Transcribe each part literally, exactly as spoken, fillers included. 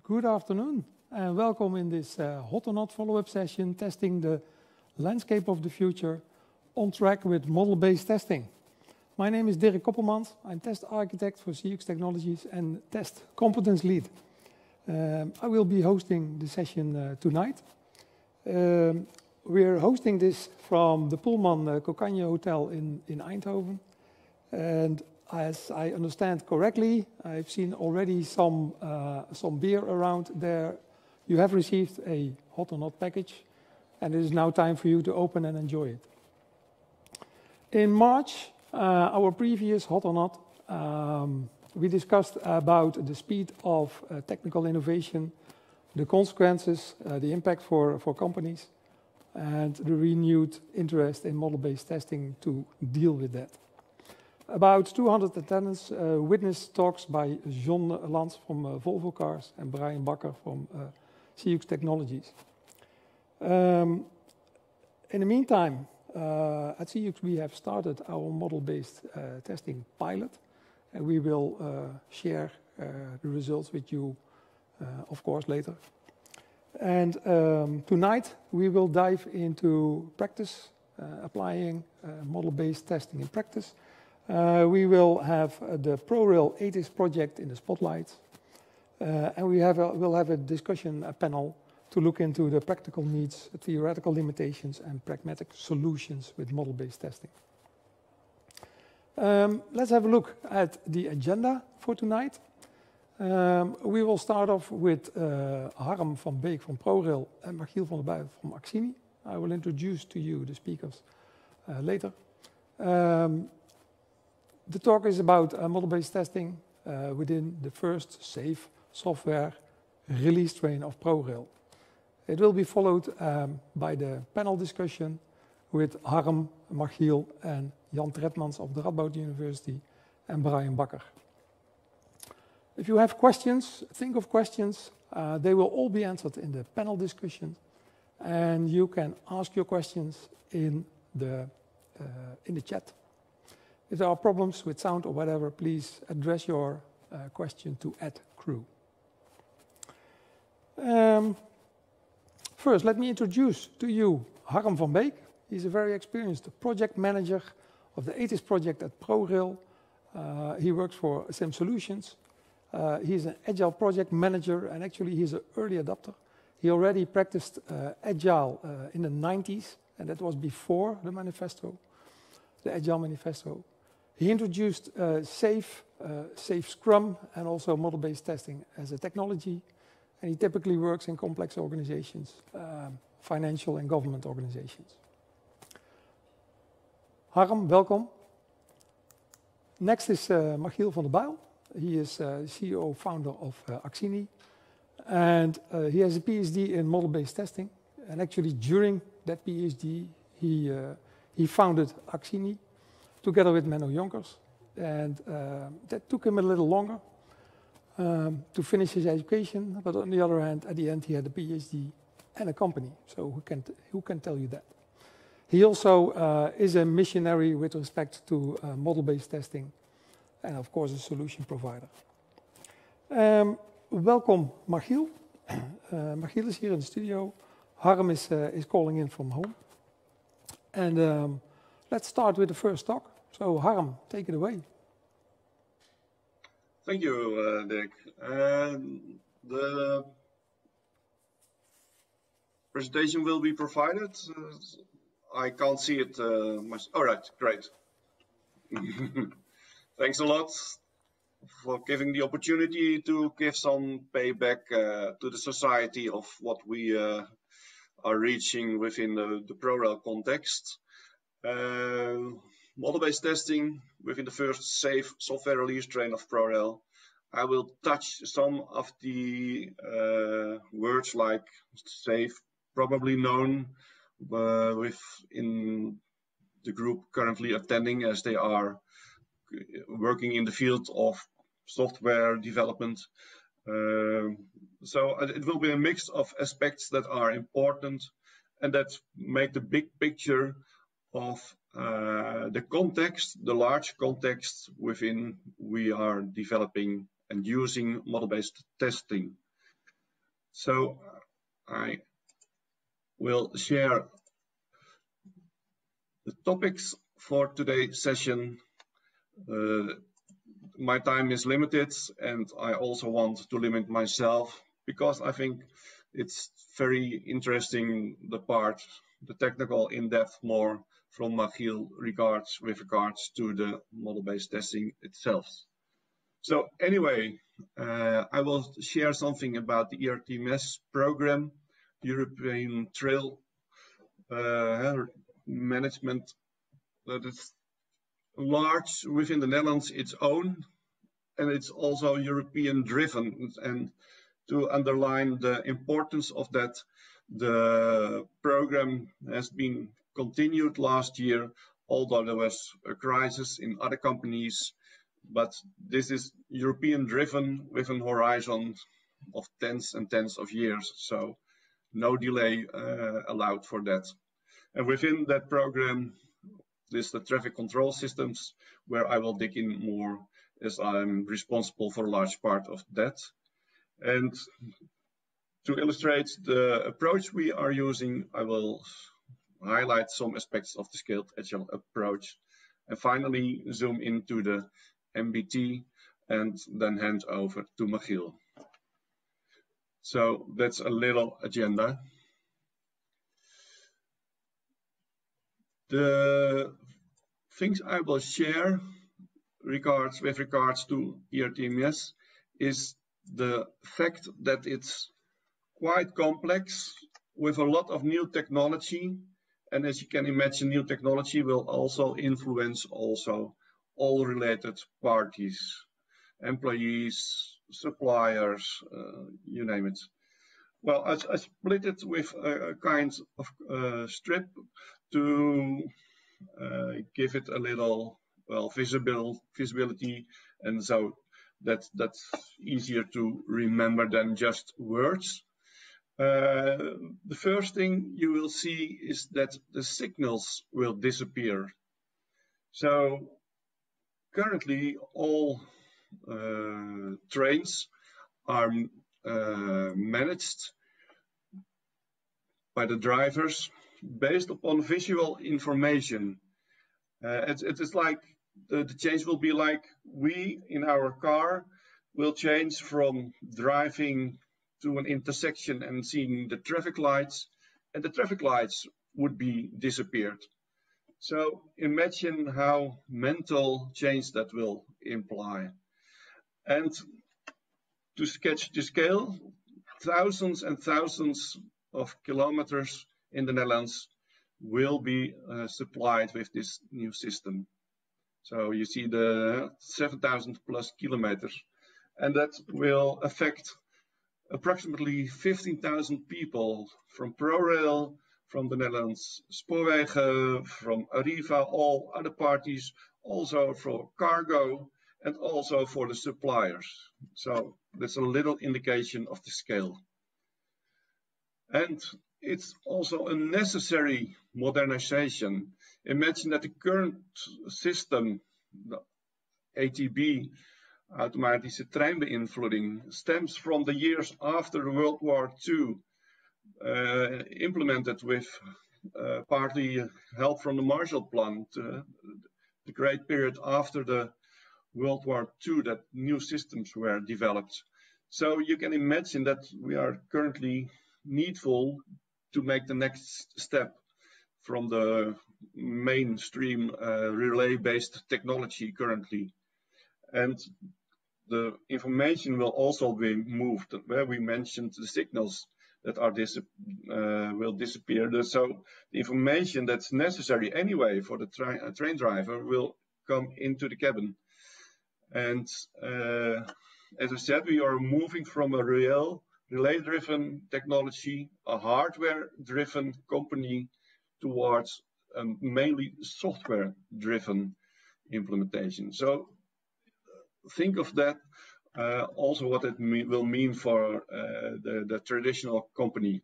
good afternoon and welcome in this uh, Hot or Not follow-up session testing the landscape of the future on track with model-based testing. My name is Dirk Koppelmans. I'm test architect for C X Technologies and test competence lead. Um, I will be hosting the session uh, tonight. Um, we're hosting this from the Pullman uh, Cocagne Hotel in, in Eindhoven. And as I understand correctly, I've seen already some, uh, some beer around there. You have received a Hot or Not package, and it is now time for you to open and enjoy it. In March, uh, our previous Hot or Not, um, we discussed about the speed of uh, technical innovation, the consequences, uh, the impact for, for companies, and the renewed interest in model-based testing to deal with that. About two hundred attendees uh, witnessed talks by John Lans from uh, Volvo Cars and Brian Bakker from uh, C X Technologies. Um, in the meantime, uh, at C X we have started our model-based uh, testing pilot, and we will uh, share uh, the results with you, uh, of course, later. And um, tonight we will dive into practice, uh, applying uh, model-based testing in practice. Uh, we will have uh, the ProRail ATIS project in the spotlight, uh, and we have a, we'll have a discussion a panel to look into the practical needs, theoretical limitations, and pragmatic solutions with model-based testing. Um, let's have a look at the agenda for tonight. Um, we will start off with uh, Harm van Beek from ProRail and Michiel van der Buijl from Axini. I will introduce to you the speakers uh, later. Um, The talk is about uh, model-based testing uh, within the first safe software release train of ProRail. It will be followed um, by the panel discussion with Harm, Michiel and Jan Tretmans of the Radboud University and Brian Bakker. If you have questions, think of questions. Uh, they will all be answered in the panel discussion, and you can ask your questions in the, uh, in the chat. If there are problems with sound or whatever, please address your uh, question to at crew. Um, first, let me introduce to you Harm van Beek. He's a very experienced project manager of the ATIS project at ProRail. Uh, he works for Sim Solutions. Uh, he's an agile project manager, and actually he's an early adopter. He already practiced uh, agile uh, in the nineties, and that was before the manifesto, the Agile Manifesto. He introduced uh, SAFe, uh, SAFe Scrum, and also model-based testing as a technology. And he typically works in complex organizations, um, financial and government organizations. Harm, welcome. Next is uh, Michiel van der Buijl. He is uh, C E O founder of uh, Axini. And uh, he has a PhD in model-based testing. And actually during that PhD, he, uh, he founded Axini together with Menno Jonkers, and uh, that took him a little longer um, to finish his education, but on the other hand, at the end he had a PhD and a company, so who can, who can tell you that? He also uh, is a missionary with respect to uh, model-based testing, and of course a solution provider. Um, welcome Michiel. uh, Michiel is here in the studio. Harm is, uh, is calling in from home. And um, let's start with the first talk. So, Harm, take it away. Thank you, uh, Dirk. Uh, the presentation will be provided. Uh, I can't see it uh, much. All right, great. Thanks a lot for giving the opportunity to give some payback uh, to the society of what we uh, are reaching within the, the ProRail context. Uh, Model-based testing within the first safe software release train of ProRail. I will touch some of the uh, words like safe, probably known uh, within the group currently attending, as they are working in the field of software development. Uh, so it will be a mix of aspects that are important and that make the big picture of uh, the context, the large context within we are developing and using model-based testing. So I will share the topics for today's session. Uh, my time is limited, and I also want to limit myself because I think it's very interesting, the part, the technical in-depth more from Michiel regards with regards to the model-based testing itself. So anyway, uh, I will share something about the E R T M S program, European Trail uh, Management, that is large within the Netherlands, its own, and it's also European driven. And to underline the importance of that, the program has been continued last year, although there was a crisis in other companies. But this is European driven with an horizon of tens and tens of years. So no delay uh, allowed for that. And within that program, there's the traffic control systems, where I will dig in more as I'm responsible for a large part of that. And to illustrate the approach we are using, I will highlight some aspects of the scaled agile approach. And finally, zoom into the M B T and then hand over to Michiel. So that's a little agenda. The things I will share regards with regards to E R T M S is the fact that it's quite complex with a lot of new technology. And as you can imagine, new technology will also influence also all related parties, employees, suppliers, uh, you name it. Well, I, I split it with a, a kind of uh, strip to uh, give it a little, well, visible visibility, and so that that's easier to remember than just words. Uh, the first thing you will see is that the signals will disappear. So currently all uh, trains are uh, managed by the drivers based upon visual information. Uh, it, it is like the, the change will be like we in our car will change from driving to an intersection and seeing the traffic lights, and the traffic lights would be disappeared. So imagine how mental change that will imply. And to sketch the scale, thousands and thousands of kilometers in the Netherlands will be uh, supplied with this new system. So you see the seven thousand plus kilometers, and that will affect approximately fifteen thousand people from ProRail, from the Netherlands Spoorwegen, from Arriva, all other parties, also for cargo, and also for the suppliers. So that's a little indication of the scale. And it's also a necessary modernization. Imagine that the current system, the A T B, automatische treinbeïnvloeding, stems from the years after World War Two, uh, implemented with uh, partly help from the Marshall Plan, uh, the great period after the World War Two that new systems were developed. So you can imagine that we are currently needful to make the next step from the mainstream uh, relay-based technology currently. And the information will also be moved, where we mentioned the signals that are dis uh, will disappear. So the information that's necessary anyway for the tra uh, train driver will come into the cabin. And uh, as I said, we are moving from a real relay-driven technology, a hardware-driven company, towards a mainly software-driven implementation. So think of that, uh, also what it me will mean for uh, the, the traditional company.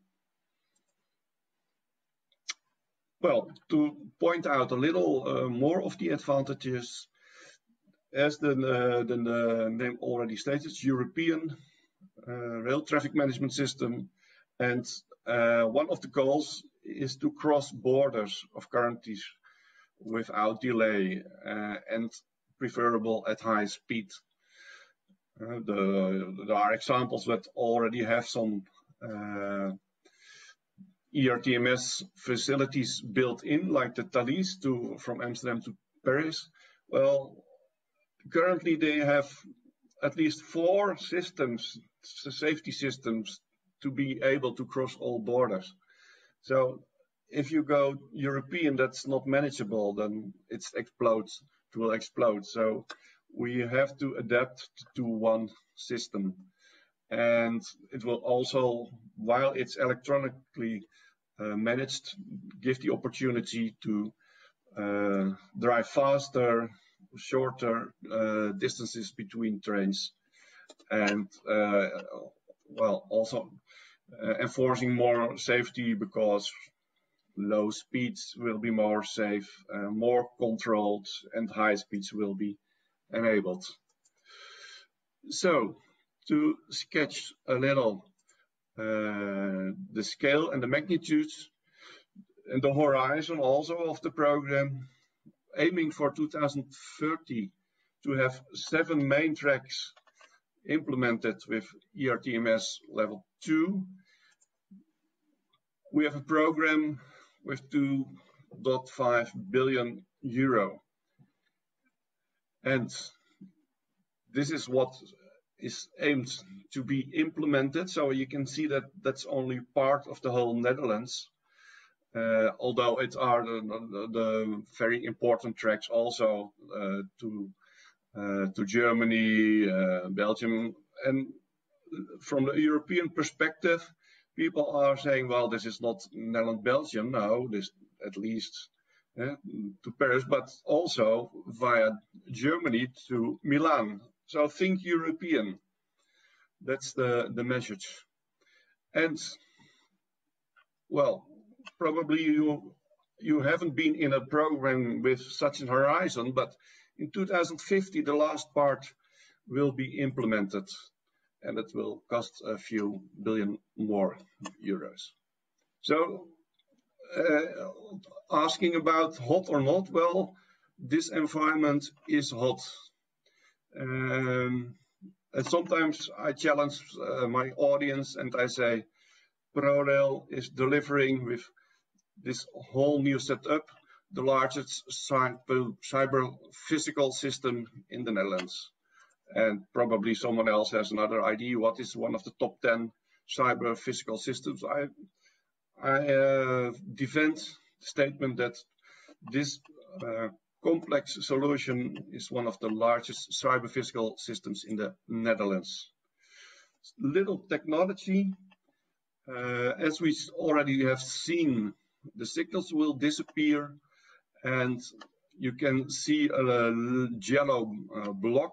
Well, to point out a little uh, more of the advantages, as the, uh, the, the name already states, it's European uh, rail traffic management system. And uh, one of the goals is to cross borders of countries without delay uh, and preferable at high speed. Uh, the, there are examples that already have some uh, E R T M S facilities built in, like the Thalys to from Amsterdam to Paris. Well, currently they have at least four systems, safety systems, to be able to cross all borders. So if you go European, that's not manageable, then it explodes, it will explode. So we have to adapt to one system. And it will also, while it's electronically uh, managed, give the opportunity to uh, drive faster, shorter uh, distances between trains, and uh, well, also uh, enforcing more safety, because low speeds will be more safe, uh, more controlled, and high speeds will be enabled. So, to sketch a little uh, the scale and the magnitudes and the horizon also of the program, aiming for two thousand thirty to have seven main tracks implemented with E R T M S level two. We have a program with two point five billion euro. And this is what is aimed to be implemented. So you can see that that's only part of the whole Netherlands. Uh, although it are the, the, the very important tracks also uh, to uh, to Germany, uh, Belgium, and from the European perspective, people are saying, well, this is not Netherlands, Belgium, no, this at least uh, to Paris, but also via Germany to Milan. So think European. That's the the message. And well, probably you you haven't been in a program with such an horizon, but in two thousand fifty the last part will be implemented, and it will cost a few billion more euros. So uh, asking about hot or not, well, this environment is hot. Um, and sometimes I challenge uh, my audience and I say, ProRail is delivering with this whole new setup the largest cyber, cyber physical system in the Netherlands. And probably someone else has another idea what is one of the top ten cyber physical systems. I, I uh, defend the statement that this uh, complex solution is one of the largest cyber physical systems in the Netherlands. Little technology, uh, as we already have seen, the signals will disappear, and you can see a yellow uh, block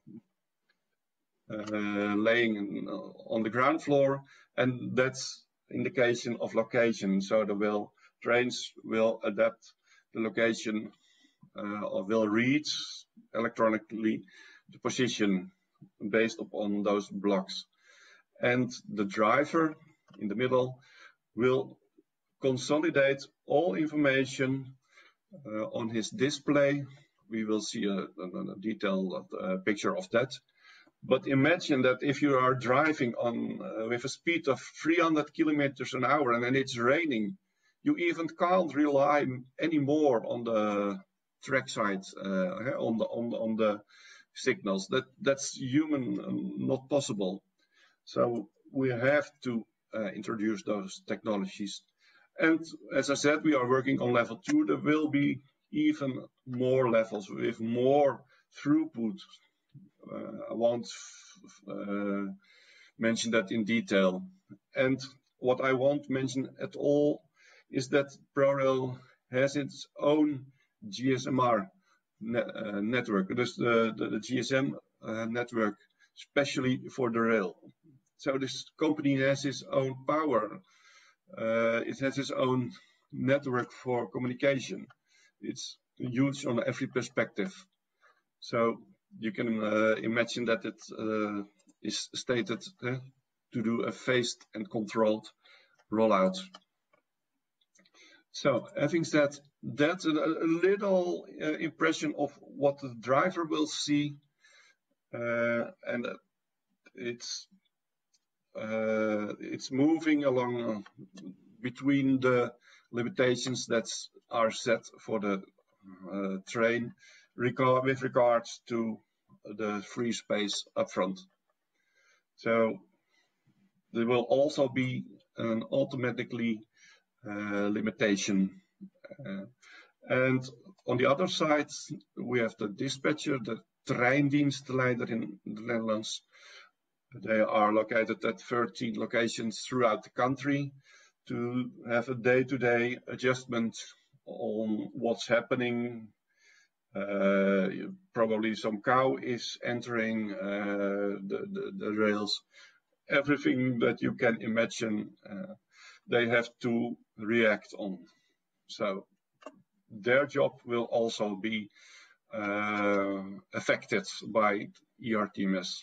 uh, laying on the ground floor, and that's indication of location. So the will trains will adapt the location uh, or will read electronically the position based upon those blocks. And the driver in the middle will consolidate all information uh, on his display. We will see a, a, a detailed uh, picture of that. But imagine that if you are driving on uh, with a speed of three hundred kilometers an hour and then it's raining, you even can't rely anymore on the trackside, uh, on the on on the signals. That that's human, um, not possible. So we have to uh, introduce those technologies. And as I said, we are working on level two. There will be even more levels with more throughput. Uh, I won't uh, mention that in detail. And what I won't mention at all is that ProRail has its own G S M R ne uh, network. There's the, the, the G S M uh, network, especially for the rail. So this company has its own power. Uh, it has its own network for communication. It's huge on every perspective. So you can uh, imagine that it uh, is stated uh, to do a phased and controlled rollout. So having said that, a, a little uh, impression of what the driver will see, uh, and it's uh, it's moving along between the limitations that are set for the uh, train regard, with regards to the free space up front. So there will also be an automatically uh, limitation. Uh, and on the other side, we have the dispatcher, the treindienstleider in the Netherlands. They are located at thirteen locations throughout the country to have a day-to-day adjustment on what's happening. Uh, probably some cow is entering uh, the, the, the rails. Everything that you can imagine, uh, they have to react on. So their job will also be uh, affected by E R T M S.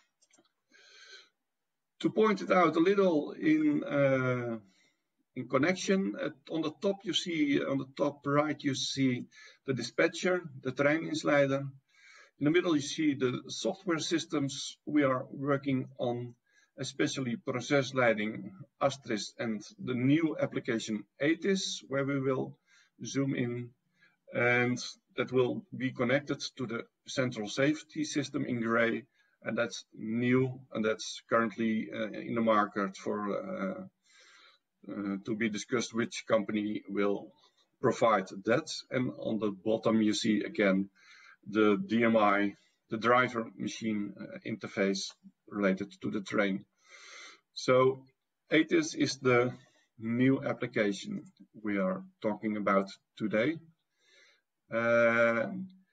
To point it out a little in uh, in connection, at, on the top you see, on the top right you see the dispatcher, the treindienstleider. In the middle you see the software systems we are working on, especially processleiding, Astris, and the new application ATIS, where we will zoom in, and that will be connected to the central safety system in gray, and that's new, and that's currently uh, in the market for uh, uh, to be discussed which company will provide that. And on the bottom you see again the D M I, the driver machine uh, interface related to the train. So ATIS is the new application we are talking about today. Uh,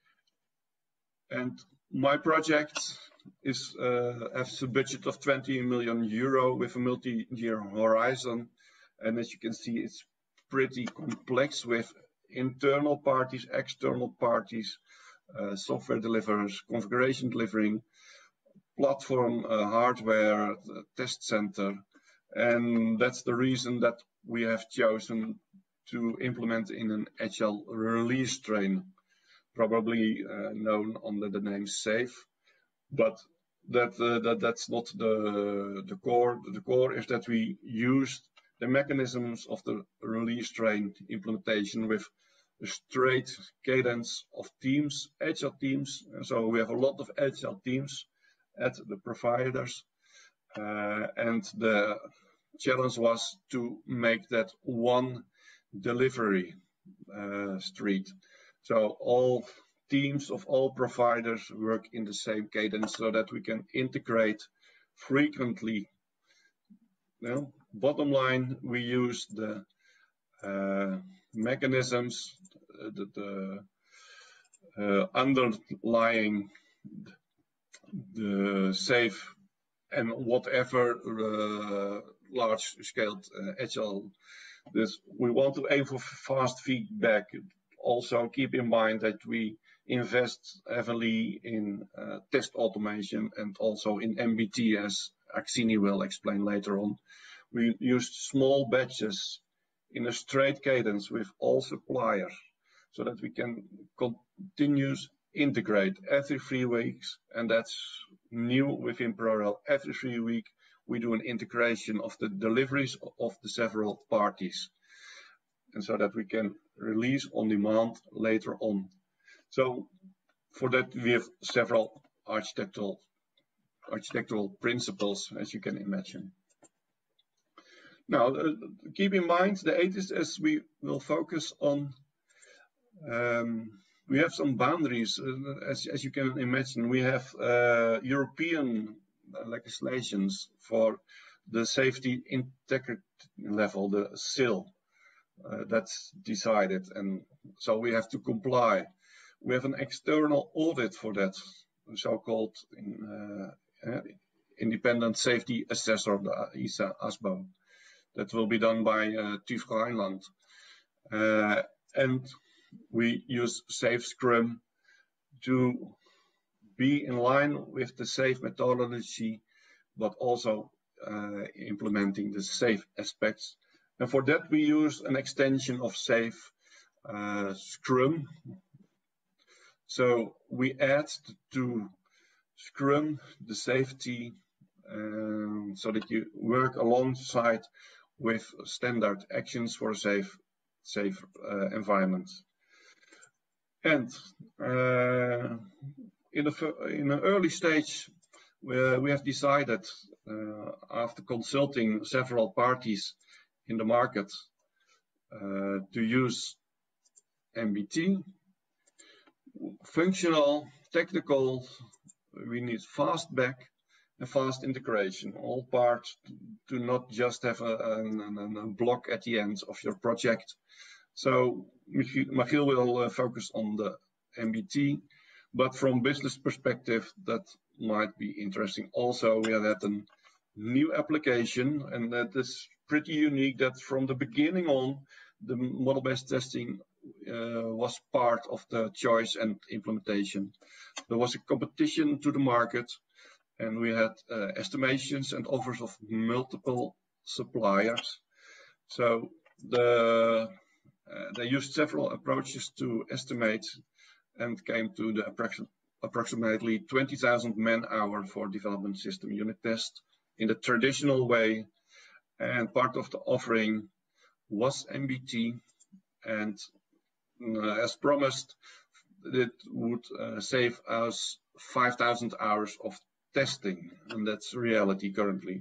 and my project is uh, has a budget of twenty million euro with a multi-year horizon. And as you can see, it's pretty complex with internal parties, external parties, uh, software deliverers, configuration delivering, platform, uh, hardware, test center. And that's the reason that we have chosen to implement in an agile release train, probably uh, known under the name SAFe. But that, uh, that that's not the, the core. The core is that we use the mechanisms of the release train implementation with a straight cadence of teams, agile teams. So we have a lot of agile teams at the providers. Uh, and the challenge was to make that one delivery uh, street. So all teams of all providers work in the same cadence so that we can integrate frequently. You know, bottom line, we use the uh, mechanisms, the, the uh, underlying the SAFe and whatever uh, large-scale uh, agile. This we want to aim for fast feedback. Also, keep in mind that we invest heavily in uh, test automation and also in M B T, as Aksini will explain later on. We used small batches in a straight cadence with all suppliers so that we can continuously integrate every three weeks, and that's new within ProRail. Every three weeks we do an integration of the deliveries of the several parties, and so that we can release on demand later on. So for that we have several architectural architectural principles, as you can imagine. Now, uh, keep in mind the ATIS, as we will focus on, um, we have some boundaries. Uh, as, as you can imagine, we have uh, European legislations for the safety integrity level, the S I L. Uh, that's decided, and so we have to comply. We have an external audit for that, so-called uh, uh, independent safety assessor, the I S A A S B O. That will be done by uh, TÜV Rheinland. Uh, and we use SAFe Scrum to be in line with the SAFe methodology but also uh, implementing the safe aspects. And for that, we use an extension of safe uh, Scrum. So we add to Scrum the safety um, so that you work alongside with standard actions for a safe, safe uh, environment. And uh, in, a, in an early stage, we, we have decided, uh, after consulting several parties in the market, uh, to use M B T. Functional, technical, we need fast back and fast integration. All parts do not just have a, a, a block at the end of your project. So Michiel will uh, focus on the M B T, but from business perspective, that might be interesting. Also, we have had a new application, and that is pretty unique, that from the beginning on, the model-based testing uh, was part of the choice and implementation. There was a competition to the market, and we had uh, estimations and offers of multiple suppliers. So the, uh, they used several approaches to estimate and came to the approximate approximately twenty thousand man-hour for development system unit test in the traditional way. And part of the offering was M B T, and uh, as promised, it would uh, save us five thousand hours of testing, and that's reality currently.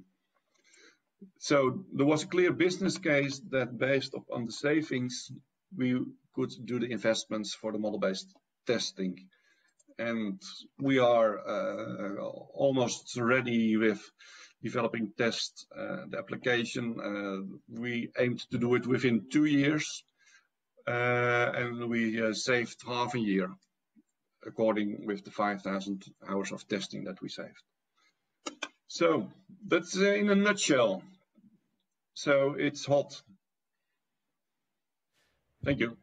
So there was a clear business case that based upon the savings, we could do the investments for the model-based testing. And we are uh, almost ready with developing test uh, the application. Uh, we aimed to do it within two years, uh, and we uh, saved half a year, according with the five thousand hours of testing that we saved. So that's uh, in a nutshell. So it's hot. Thank you.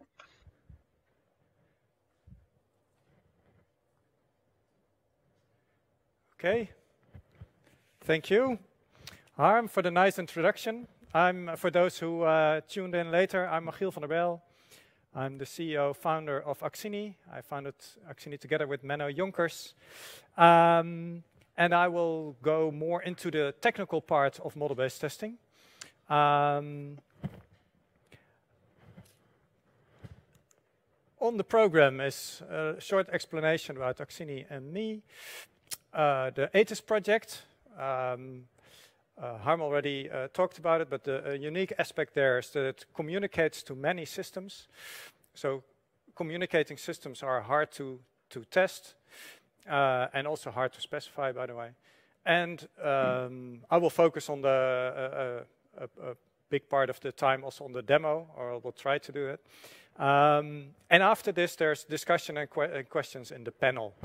Okay, thank you, Harm, for the nice introduction. I'm, for those who uh, tuned in later, I'm Michiel van der Bijl. I'm the C E O, founder of Axini. I founded Axini together with Menno Jonkers. Um, and I will go more into the technical part of model-based testing. Um, on the program is a short explanation about Axini and me. Uh, the ATIS project, um, uh, Harm already uh, talked about it, but the uh, unique aspect there is that it communicates to many systems. So communicating systems are hard to, to test uh, and also hard to specify, by the way. And um, I will focus on the uh, uh, a, a big part of the time also on the demo, or I will try to do it. Um, and after this, there's discussion and, que and questions in the panel.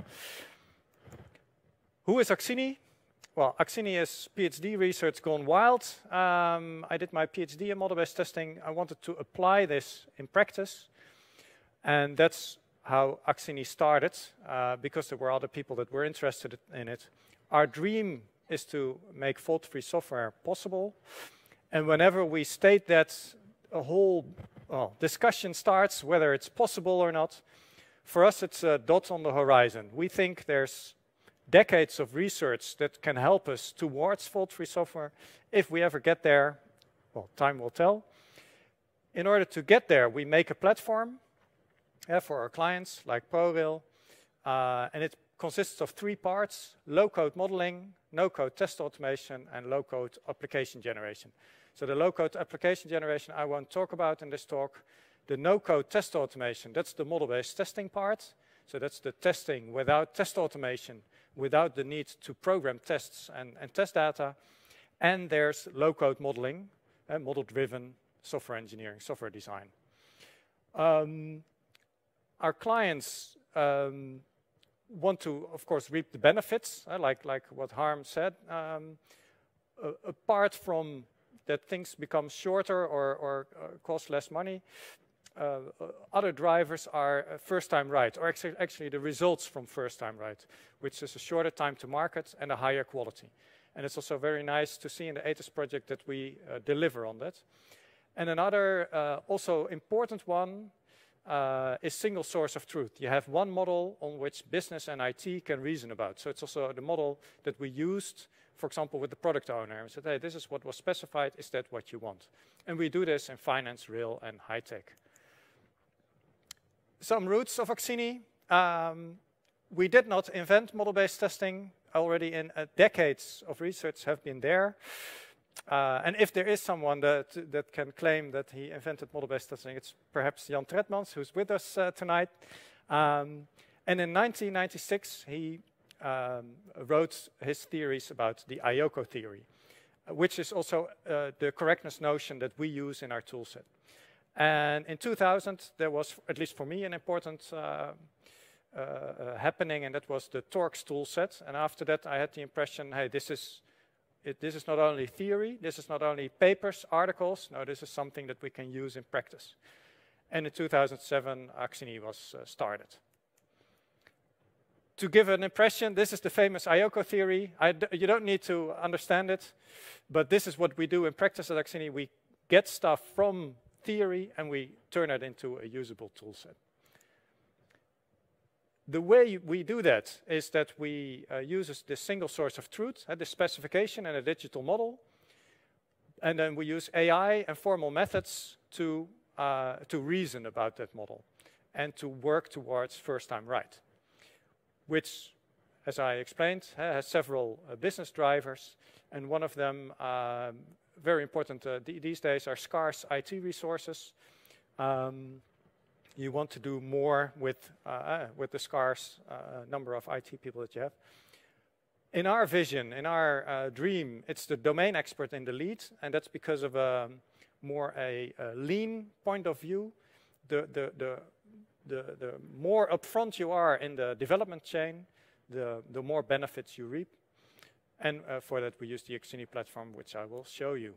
Who is Axini? Well, Axini is PhD research gone wild. Um, I did my PhD in model-based testing. I wanted to apply this in practice. And that's how Axini started, uh, because there were other people that were interested in it. Our dream is to make fault-free software possible. And whenever we state that, a whole well, discussion starts, whether it's possible or not. For us, it's a dot on the horizon. We think there's decades of research that can help us towards fault-free software. If we ever get there, well, time will tell. In order to get there, we make a platform uh, for our clients, like ProRail, uh, and it consists of three parts: low-code modeling, no-code test automation, and low-code application generation. So the low-code application generation I won't talk about in this talk. The no-code test automation, that's the model-based testing part. So that's the testing without test automation, without the need to program tests and, and test data. And there's low-code modeling, uh, model-driven software engineering, software design. Um, our clients um, want to, of course, reap the benefits, uh, like, like what Harm said. Um, uh, apart from that things become shorter or, or uh, cost less money, Uh, other drivers are uh, first time right, or actually, actually the results from first time right, which is a shorter time to market and a higher quality. And it's also very nice to see in the ATIS project that we uh, deliver on that. And another uh, also important one uh, is single source of truth. You have one model on which business and I T can reason about. So it's also the model that we used, for example, with the product owner. We said, hey, this is what was specified. Is that what you want? And we do this in finance, real, and high tech. Some roots of Axini. Um, we did not invent model-based testing. Already in uh, decades of research have been there. Uh, and if there is someone that, that can claim that he invented model-based testing, it's perhaps Jan Tredmans, who's with us uh, tonight. Um, and in nineteen ninety-six, he um, wrote his theories about the I O C O theory, which is also uh, the correctness notion that we use in our toolset. And in two thousand, there was, at least for me, an important uh, uh, uh, happening, and that was the Torx toolset. And after that, I had the impression, hey, this is, it, this is not only theory, this is not only papers, articles, no, this is something that we can use in practice. And in two thousand seven, Axini was uh, started. To give an impression, this is the famous I O C O theory. I d you don't need to understand it, but this is what we do in practice at Axini. We get stuff from theory and we turn it into a usable toolset. The way we do that is that we uh, use this single source of truth, uh, the specification and a digital model, and then we use A I and formal methods to, uh, to reason about that model and to work towards first time right, which, as I explained, has several uh, business drivers, and one of them, um, very important uh, th these days, are scarce I T resources. Um, you want to do more with, uh, uh, with the scarce uh, number of I T people that you have. In our vision, in our uh, dream, it's the domain expert in the lead, and that's because of a, more a, a lean point of view. The, the, the, The, the more upfront you are in the development chain, the, the more benefits you reap. And uh, for that, we use the Axini platform, which I will show you.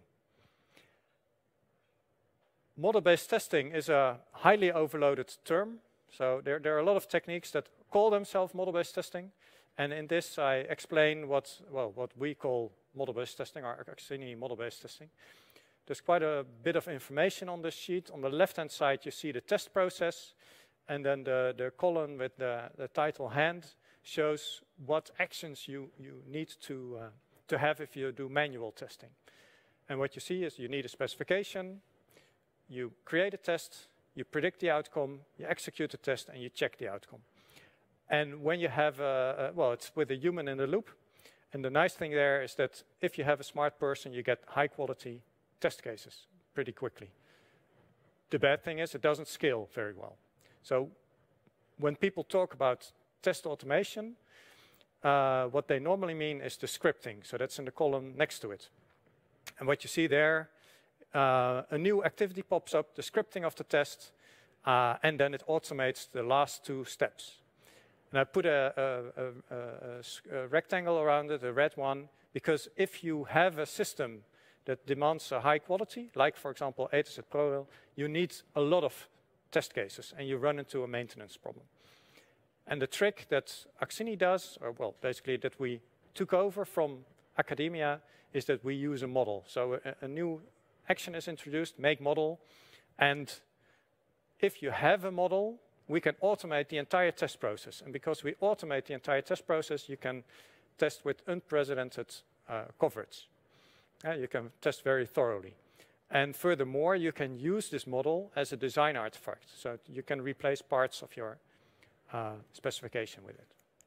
Model-based testing is a highly overloaded term. So there, there are a lot of techniques that call themselves model-based testing. And in this, I explain what, well, what we call model-based testing, or Axini model-based testing. There's quite a bit of information on this sheet. On the left-hand side, you see the test process. And then the, the column with the, the title hand shows what actions you, you need to, uh, to have if you do manual testing. And what you see is you need a specification, you create a test, you predict the outcome, you execute the test, and you check the outcome. And when you have, a, a, well, it's with a human in the loop. And the nice thing there is that if you have a smart person, you get high quality test cases pretty quickly. The bad thing is it doesn't scale very well. So when people talk about test automation, uh, what they normally mean is the scripting. So that's in the column next to it. And what you see there, uh, a new activity pops up, the scripting of the test, uh, and then it automates the last two steps. And I put a, a, a, a, a rectangle around it, a red one, because if you have a system that demands a high quality, like for example ATIS at ProRail, you need a lot of test cases, and you run into a maintenance problem. And the trick that Axini does, or well, basically that we took over from academia, is that we use a model. So a, a new action is introduced, make model, and if you have a model, we can automate the entire test process. And because we automate the entire test process, you can test with unprecedented uh, coverage. Uh, you can test very thoroughly. And furthermore, you can use this model as a design artifact. So you can replace parts of your uh, specification with it.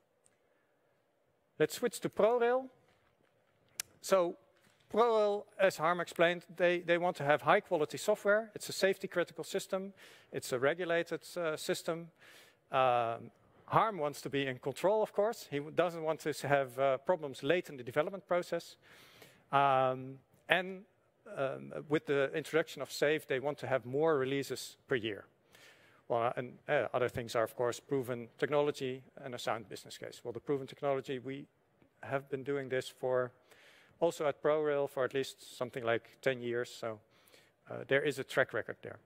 Let's switch to ProRail. So ProRail, as Harm explained, they, they want to have high quality software. It's a safety critical system. It's a regulated uh, system. Um, Harm wants to be in control, of course. He doesn't want to have uh, problems late in the development process. Um, and Um, with the introduction of SAFe, they want to have more releases per year. Well, and uh, other things are, of course, proven technology and a sound business case. Well, the proven technology, we have been doing this for, also at ProRail, for at least something like ten years. So uh, there is a track record there.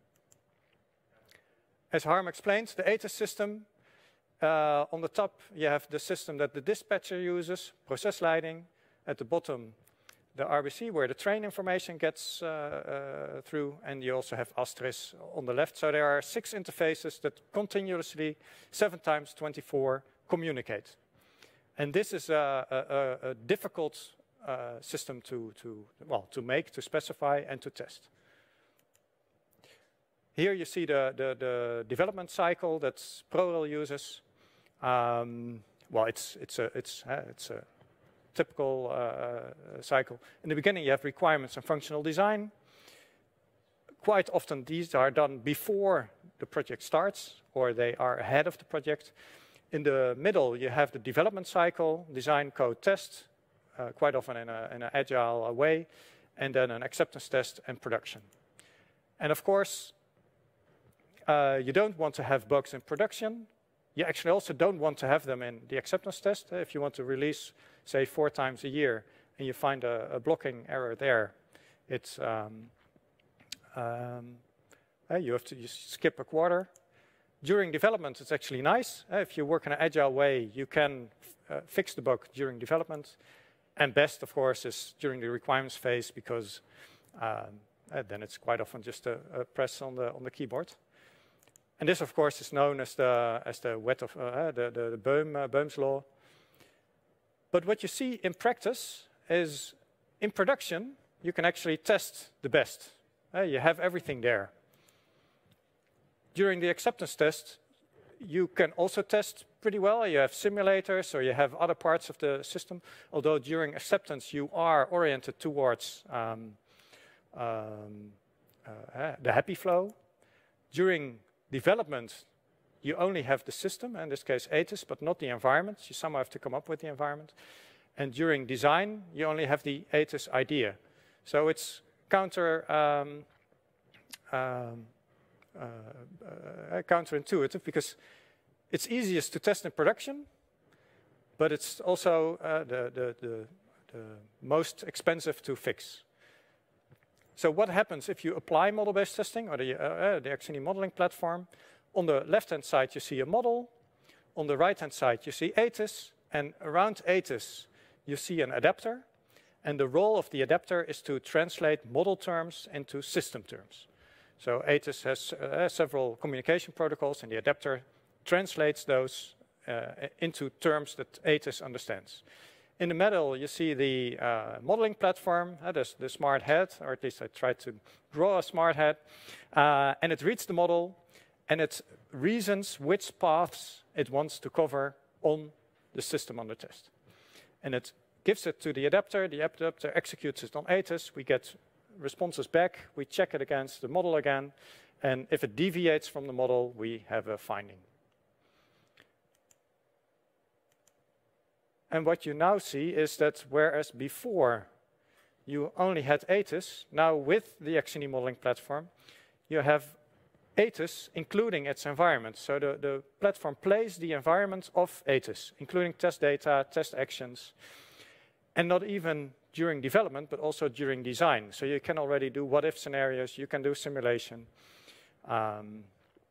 As Harm explained, the ATIS system, uh, on the top, you have the system that the dispatcher uses, process lighting. at the bottom the R B C where the train information gets uh, uh, through, and you also have Astris on the left. So there are six interfaces that continuously, seven times twenty-four, communicate. And this is a, a, a difficult uh, system to, to, well, to make, to specify, and to test. Here you see the, the, the development cycle that ProRail uses. Um, well, it's, it's, a, it's, uh, it's a typical uh, cycle. In the beginning, you have requirements and functional design. Quite often, these are done before the project starts, or they are ahead of the project. In the middle, you have the development cycle, design, code, test, uh, quite often in an in agile way, and then an acceptance test and production. And of course, uh, you don't want to have bugs in production. You actually also don't want to have them in the acceptance test. Uh, if you want to release, say, four times a year, and you find a, a blocking error there, it's um, um, uh, you have to you skip a quarter. During development, it's actually nice. Uh, if you work in an agile way, you can uh, fix the bug during development. And best, of course, is during the requirements phase, because um, uh, then it's quite often just a, a press on the on the keyboard. And this, of course, is known as the as the wet of uh, the the, the Bohm, uh, Bohm's law. But what you see in practice is, in production, you can actually test the best. Uh, you have everything there. During the acceptance test, you can also test pretty well. You have simulators, or you have other parts of the system. Although during acceptance, you are oriented towards um, um, uh, the happy flow. During development, you only have the system, in this case ATIS, but not the environment. You somehow have to come up with the environment. And during design, you only have the ATIS idea. So it's counter um, um, uh, uh, counterintuitive, because it's easiest to test in production, but it's also uh, the, the, the, the most expensive to fix. So what happens if you apply model-based testing, or the, uh, uh, the Axini modeling platform? On the left-hand side, you see a model. On the right-hand side, you see ATIS. And around ATIS, you see an adapter. And the role of the adapter is to translate model terms into system terms. So ATIS has uh, several communication protocols, and the adapter translates those uh, into terms that ATIS understands. In the middle, you see the uh, modeling platform, uh, the, the smart head, or at least I tried to draw a smart head. Uh, and it reads the model, and it reasons which paths it wants to cover on the system under test. And it gives it to the adapter. The adapter executes it on ATIS. We get responses back. We check it against the model again. And if it deviates from the model, we have a finding. And what you now see is that whereas before you only had ATIS, now with the Axini modeling platform, you have ATIS including its environment. So the, the platform plays the environment of ATIS, including test data, test actions, and not even during development, but also during design. So you can already do what-if scenarios, you can do simulation. Um,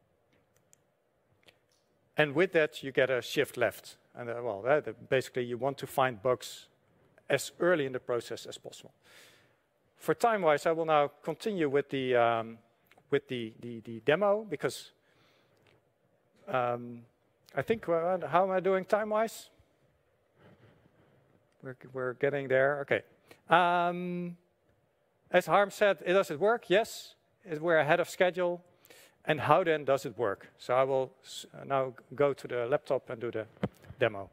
and with that, you get a shift left. And uh, well, uh, basically, you want to find bugs as early in the process as possible. For time-wise, I will now continue with the um, with the, the the demo, because um, I think uh, how am I doing time-wise? We're we're getting there. Okay. Um, as Harm said, does it work? Yes, we're ahead of schedule. And how then does it work? So I will s now go to the laptop and do the demo.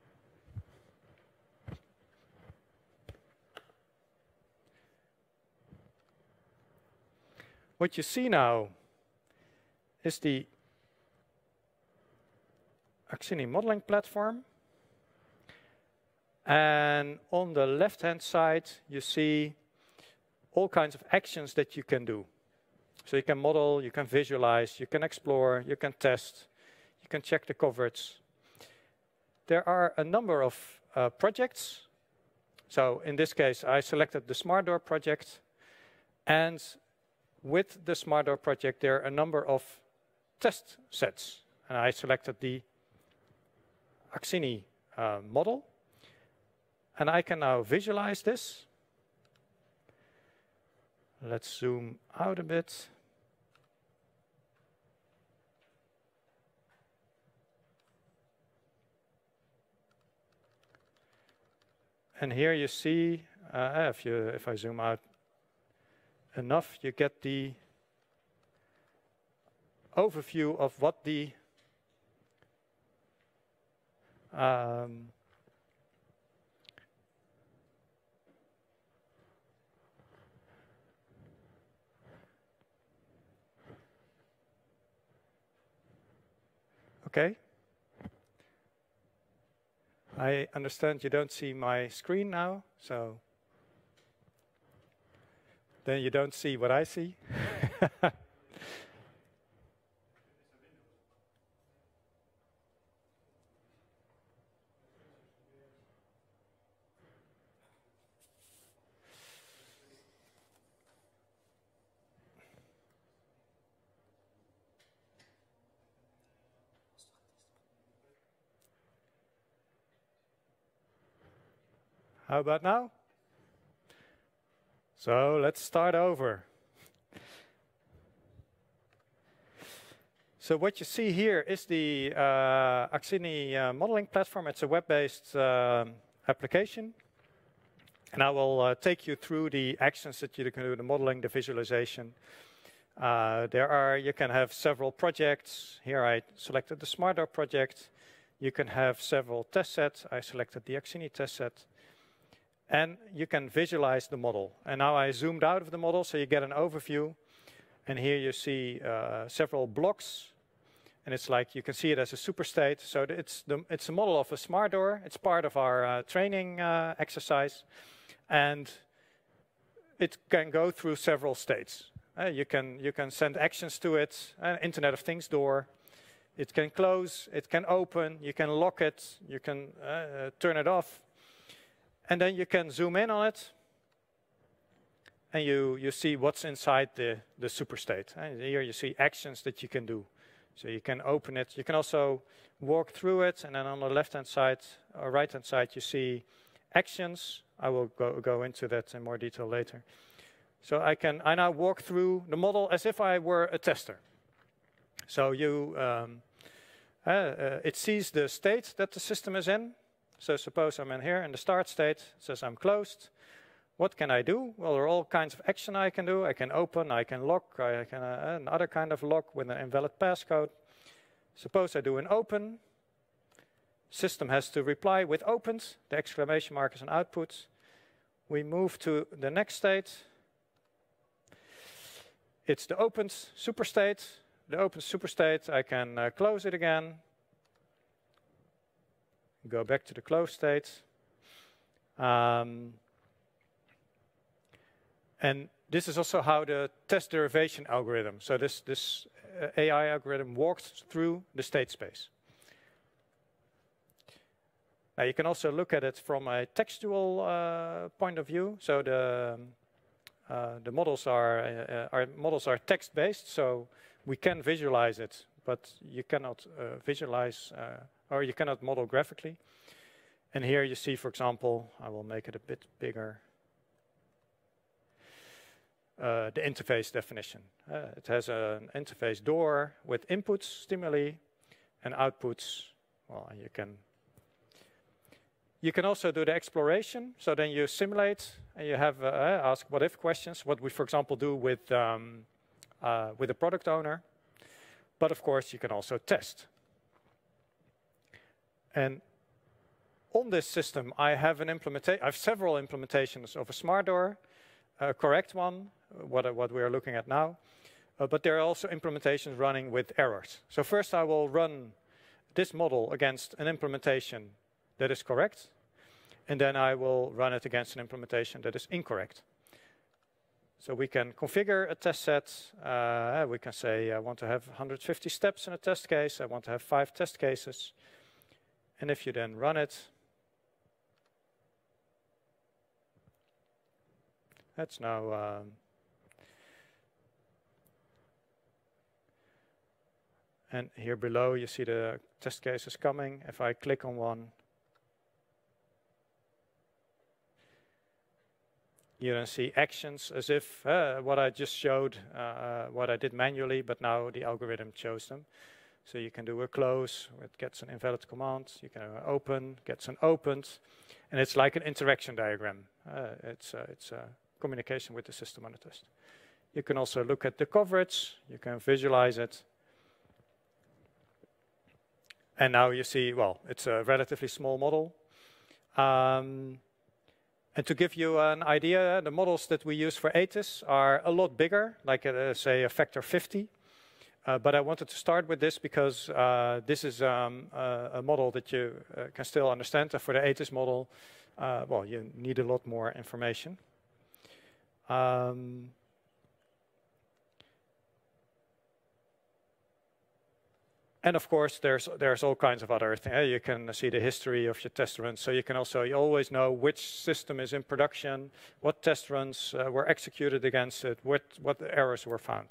What you see now is the Axini modeling platform. And on the left-hand side, you see all kinds of actions that you can do. So you can model, you can visualize, you can explore, you can test, you can check the coverage. There are a number of uh, projects. So in this case, I selected the SmartDoor project. And with the SmartDoor project, there are a number of test sets. And I selected the Axini uh, model. and I can now visualize this. Let's zoom out a bit. And here you see, uh, if you if I zoom out enough, you get the overview of what the um, okay. I understand you don't see my screen now, so then you don't see what I see. How about now? So let's start over. So what you see here is the uh, Axini uh, modeling platform. It's a web-based uh, application. And I will uh, take you through the actions that you can do, the modeling, the visualization. Uh, there are, you can have several projects. Here I selected the SmartDoor project. You can have several test sets. I selected the Axini test set. And you can visualize the model. And now I zoomed out of the model so you get an overview. And here you see uh, several blocks. And it's like you can see it as a superstate. So it's, the, it's a model of a SmartDoor. It's part of our uh, training uh, exercise. And it can go through several states. Uh, you, can, you can send actions to it, uh, Internet of Things door. It can close, it can open, you can lock it, you can uh, turn it off. And then you can zoom in on it, and you, you see what's inside the, the superstate. And here you see actions that you can do. So you can open it. You can also walk through it, and then on the left-hand side or right-hand side, you see actions. I will go, go into that in more detail later. So I can I now walk through the model as if I were a tester. So you um, uh, uh, it sees the state that the system is in. So suppose I'm in here in the start state, it says I'm closed. What can I do? Well, there are all kinds of action I can do. I can open, I can lock, I can uh, another kind of lock with an invalid passcode. Suppose I do an open. System has to reply with opened. The exclamation mark is an output. We move to the next state. It's the opened superstate. The open superstate, I can uh, close it again. Go back to the closed state. Um, and this is also how the test derivation algorithm, so this, this uh, A I algorithm walks through the state space. Now you can also look at it from a textual uh, point of view. So the, uh, the models are, uh, our models are text-based, so we can visualize it, but you cannot uh, visualize uh, or you cannot model graphically. And here you see, for example, I will make it a bit bigger, uh, the interface definition. Uh, it has an interface door with inputs, stimuli, and outputs. Well, you can you can also do the exploration. So then you simulate and you have uh, ask what if questions. What we, for example, do with um, uh, with a product owner. But of course, you can also test. And on this system, I have an implementation. I have several implementations of a SmartDoor, a correct one, what what we are looking at now. Uh, but there are also implementations running with errors. So first, I will run this model against an implementation that is correct, and then I will run it against an implementation that is incorrect. So we can configure a test set. Uh, we can say I want to have one hundred fifty steps in a test case. I want to have five test cases. And if you then run it, that's now um, and here below you see the test cases coming. If I click on one, You then see actions as if uh, what I just showed, uh, what I did manually, but now the algorithm chose them. So you can do a close, it gets an invalid command. You can uh, open, gets an opened. And it's like an interaction diagram. Uh, it's, uh, it's uh, communication with the system on the test. You can also look at the coverage. You can visualize it. And now you see, well, it's a relatively small model. Um, And to give you an idea, the models that we use for ATIS are a lot bigger, like uh, say a factor fifty. Uh, but I wanted to start with this because uh, this is um, uh, a model that you uh, can still understand. And for the ATIS model, uh, well, you need a lot more information. Um, And of course, there's there's all kinds of other things. You can see the history of your test runs, so you can also you always know which system is in production, what test runs uh, were executed against it, what what errors were found.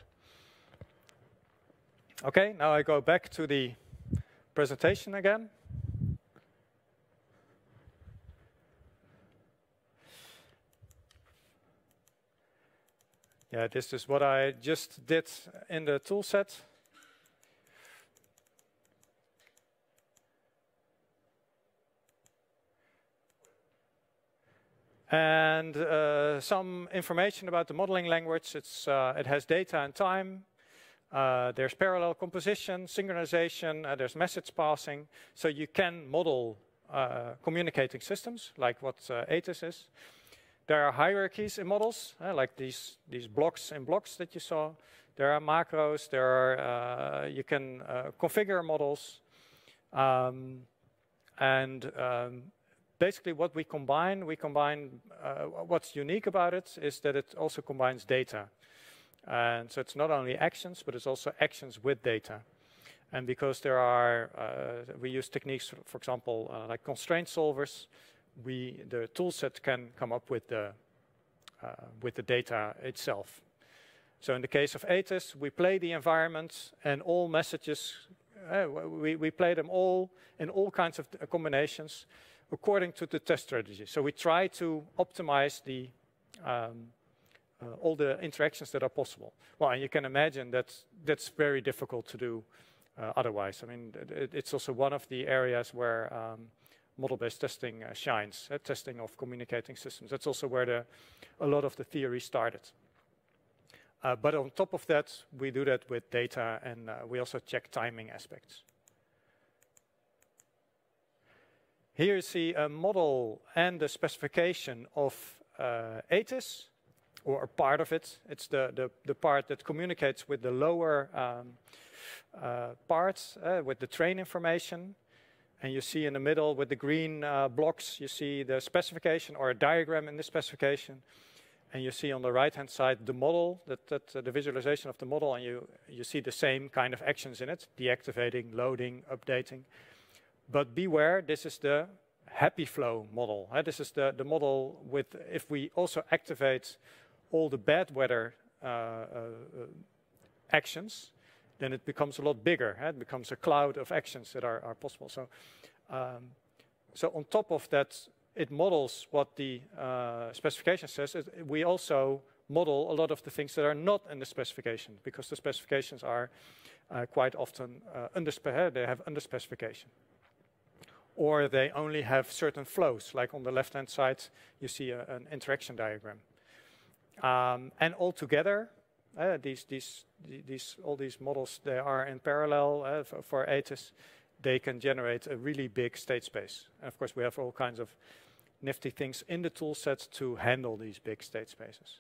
Okay, now I go back to the presentation again. Yeah, this is what I just did in the toolset. And uh, some information about the modeling language. It's, uh, it has data and time. Uh, there's parallel composition, synchronization, uh, there's message passing. So you can model uh, communicating systems, like what uh, ATIS is. There are hierarchies in models, uh, like these, these blocks and blocks that you saw. There are macros, there are, uh, you can uh, configure models. Um, and um, Basically, what we combine, we combine, uh, what's unique about it is that it also combines data. And so it's not only actions, but it's also actions with data. And because there are, uh, we use techniques, for example, uh, like constraint solvers, we, the toolset can come up with the, uh, with the data itself. So in the case of ATIS, we play the environment and all messages, uh, we, we play them all in all kinds of combinations, according to the test strategy. So we try to optimize the, um, uh, all the interactions that are possible. Well, and you can imagine that that's very difficult to do uh, otherwise. I mean, it, it's also one of the areas where um, model-based testing uh, shines, uh, testing of communicating systems. That's also where the, a lot of the theory started. Uh, but on top of that, we do that with data, and uh, we also check timing aspects. Here you see a model and the specification of uh, ATIS, or a part of it. It's the, the, the part that communicates with the lower um, uh, parts, uh, with the train information. And you see in the middle with the green uh, blocks, you see the specification or a diagram in the specification. And you see on the right-hand side the model, that, that, uh, the visualization of the model, and you, you see the same kind of actions in it, deactivating, loading, updating. But beware, this is the happy flow model. Uh, this is the, the model with, if we also activate all the bad weather uh, uh, actions, then it becomes a lot bigger. Uh, it becomes a cloud of actions that are, are possible. So, um, so on top of that, it models what the uh, specification says. It, we also model a lot of the things that are not in the specification, because the specifications are uh, quite often uh, underspe they have underspecification. Or they only have certain flows, like on the left-hand side, you see a, an interaction diagram. Um, and altogether, uh, these, these, these, all these models, they are in parallel uh, for, for ATIS. They can generate a really big state space. And of course, we have all kinds of nifty things in the tool set to handle these big state spaces.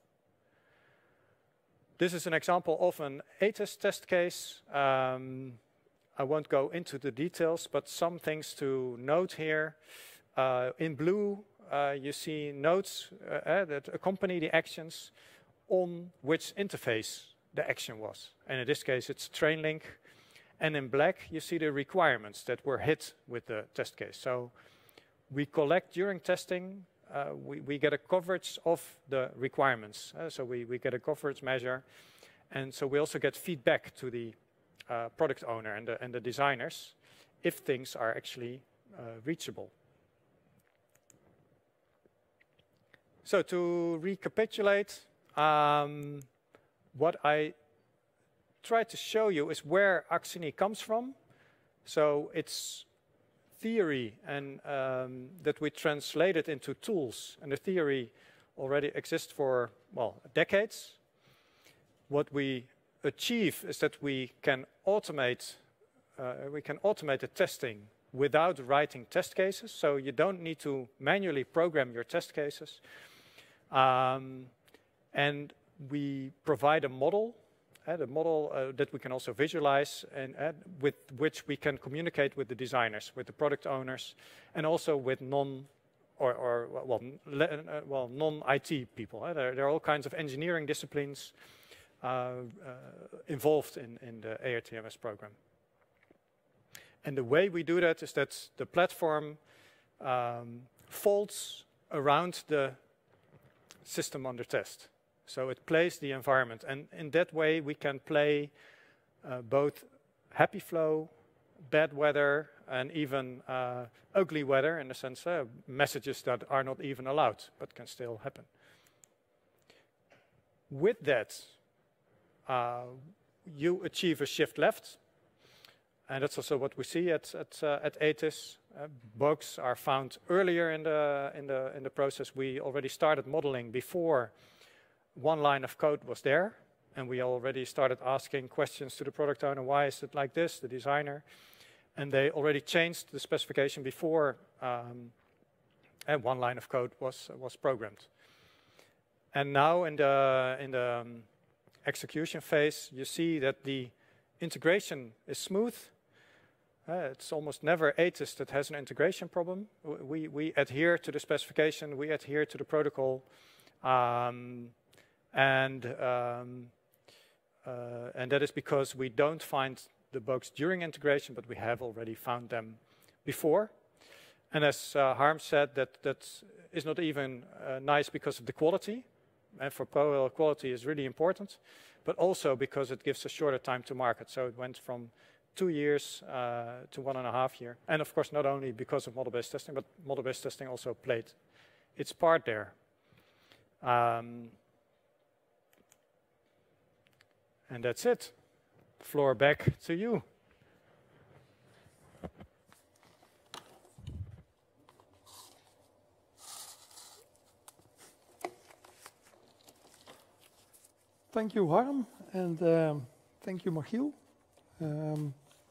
This is an example of an ATIS test case. Um, I won't go into the details, but some things to note here. Uh, in blue, uh, you see nodes uh, uh, that accompany the actions on which interface the action was. And in this case, it's train link. And in black, you see the requirements that were hit with the test case. So we collect during testing, uh, we, we get a coverage of the requirements. Uh, so we, we get a coverage measure. And so we also get feedback to the uh, product owner and the, and the designers if things are actually uh, reachable. So to recapitulate, um, what I tried to show you is where Axini comes from. So it's theory and um, that we translate it into tools. And the theory already exists for, well, decades. What we achieve is that we can automate, uh, we can automate the testing without writing test cases. So you don't need to manually program your test cases. Um, and we provide a model, uh, the model uh, that we can also visualize and uh, with which we can communicate with the designers, with the product owners, and also with non or, or well, le, uh, well non-I T people. Uh, there, there are all kinds of engineering disciplines uh, uh, involved in, in the A R T M S program. And the way we do that is that the platform um, folds around the system under test. So it plays the environment. And in that way, we can play uh, both happy flow, bad weather, and even uh, ugly weather, in the sense uh, messages that are not even allowed, but can still happen. With that, uh, you achieve a shift left. And that's also what we see at at, uh, at ATIS. Uh, bugs are found earlier in the in the in the process. We already started modeling before one line of code was there, and we already started asking questions to the product owner. Why is it like this? The designer, and they already changed the specification before um, and one line of code was uh, was programmed. And now in the in the um, execution phase, you see that the integration is smooth. Uh, it's almost never ATIS that has an integration problem. We, we adhere to the specification, we adhere to the protocol, um, and, um, uh, and that is because we don't find the bugs during integration, but we have already found them before. And as uh, Harm said, that, that is not even uh, nice because of the quality, and for ProRail quality is really important, but also because it gives a shorter time to market. So it went from two years uh, to one and a half year. And of course, not only because of model-based testing, but model-based testing also played its part there. Um, and that's it. Floor back to you. Thank you, Harm, and um, thank you, Michiel. Um,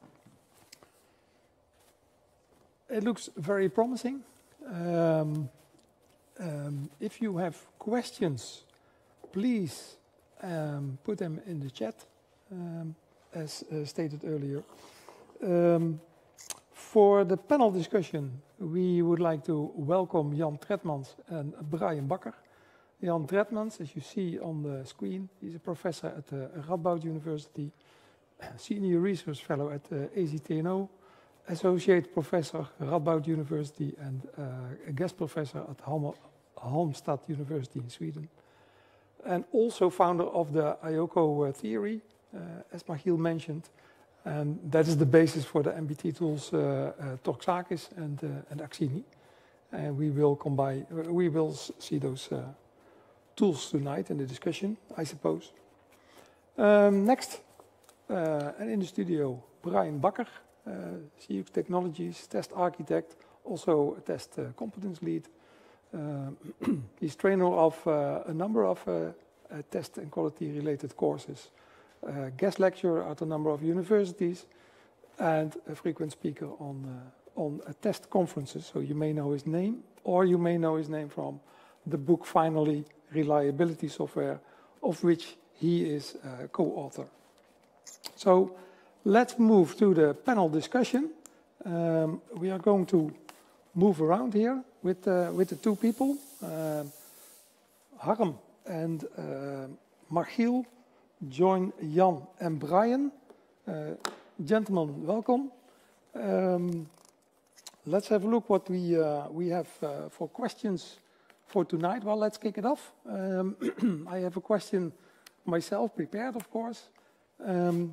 it looks very promising. Um, um, if you have questions, please um, put them in the chat, um, as uh, stated earlier. Um, for the panel discussion, we would like to welcome Jan Tretmans and Brian Bakker. Jan Tretmans, as you see on the screen, he's a professor at the Radboud University, senior research fellow at uh, A Z T N O, associate professor Radboud University, and uh, a guest professor at Halm Halmstad University in Sweden. And also founder of the I O C O uh, theory, uh, as Michiel mentioned. And that is the basis for the M B T tools uh, uh, Toxakis and, uh, and Axini. And we will combine, we will see those uh, tools tonight in the discussion, I suppose. Um, next, uh, and in the studio, Brian Bakker, uh, C U X Technologies, test architect, also a test uh, competence lead. Uh, he's trainer of uh, a number of uh, uh, test and quality related courses, uh, guest lecturer at a number of universities, and a frequent speaker on, uh, on uh, test conferences. So you may know his name, or you may know his name from the book Finally, Reliability Software, of which he is a co-author. So let's move to the panel discussion. Um, we are going to move around here with, uh, with the two people. Uh, Harm and uh, Michiel join Jan and Brian. Uh, gentlemen, welcome. Um, let's have a look what we, uh, we have uh, for questions for tonight. Well, let's kick it off. Um, I have a question myself prepared, of course. Um,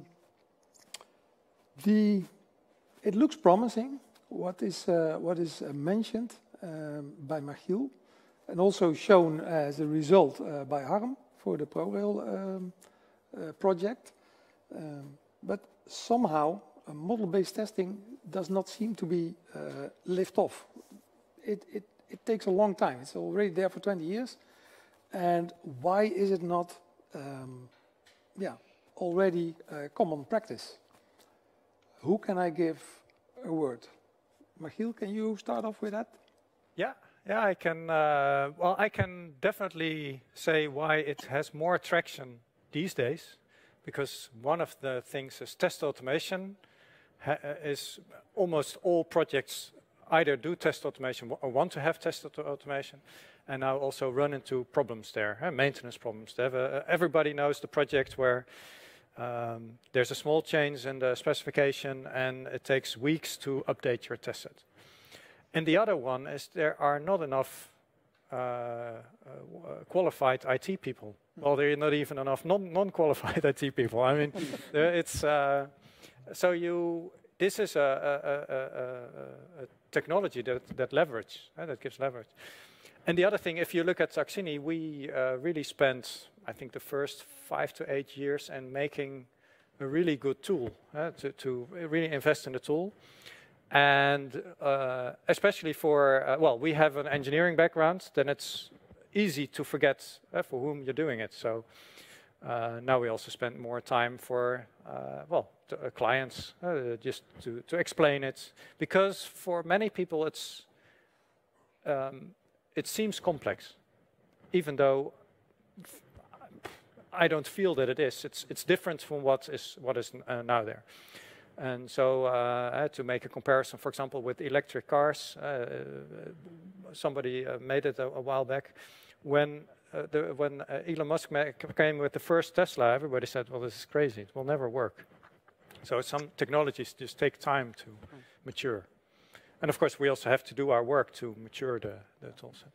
the, it looks promising, what is, uh, what is uh, mentioned um, by Michiel. and also shown as a result uh, by Harm for the ProRail um, uh, project. Um, but somehow, uh, model-based testing does not seem to be uh, lift off. It, it, it takes a long time. It's already there for twenty years. And why is it not um, yeah, already uh, common practice? Who can I give a word? Michiel, can you start off with that? Yeah, yeah, I can. Uh, well, I can definitely say why it has more traction these days, because one of the things is test automation. Ha is almost all projects either do test automation or want to have test auto automation, and now also run into problems there, uh, maintenance problems. They have a, everybody knows the project where um, there's a small change in the specification and it takes weeks to update your test set. And the other one is there are not enough uh, uh, qualified I T people. Well, there are not even enough non non-qualified I T people. I mean, there, it's uh, so you. This is a, a, a, a, a technology that that leverage uh, that gives leverage. And the other thing, if you look at Axini, we uh, really spent, I think, the first five to eight years in making a really good tool uh, to to really invest in the tool. And uh, especially for, uh, well, we have an engineering background, then it's easy to forget uh, for whom you're doing it. So uh, now we also spend more time for, uh, well, to, uh, clients, uh, just to, to explain it. Because for many people, it's um, it seems complex, even though I don't feel that it is. It's, it's different from what is, what is uh, now there. And so uh, I had to make a comparison, for example, with electric cars. Uh, somebody uh, made it a, a while back. When, uh, the, when uh, Elon Musk came with the first Tesla, everybody said, well, this is crazy. It will never work. So some technologies just take time to mm. mature. And of course, we also have to do our work to mature the, the toolset.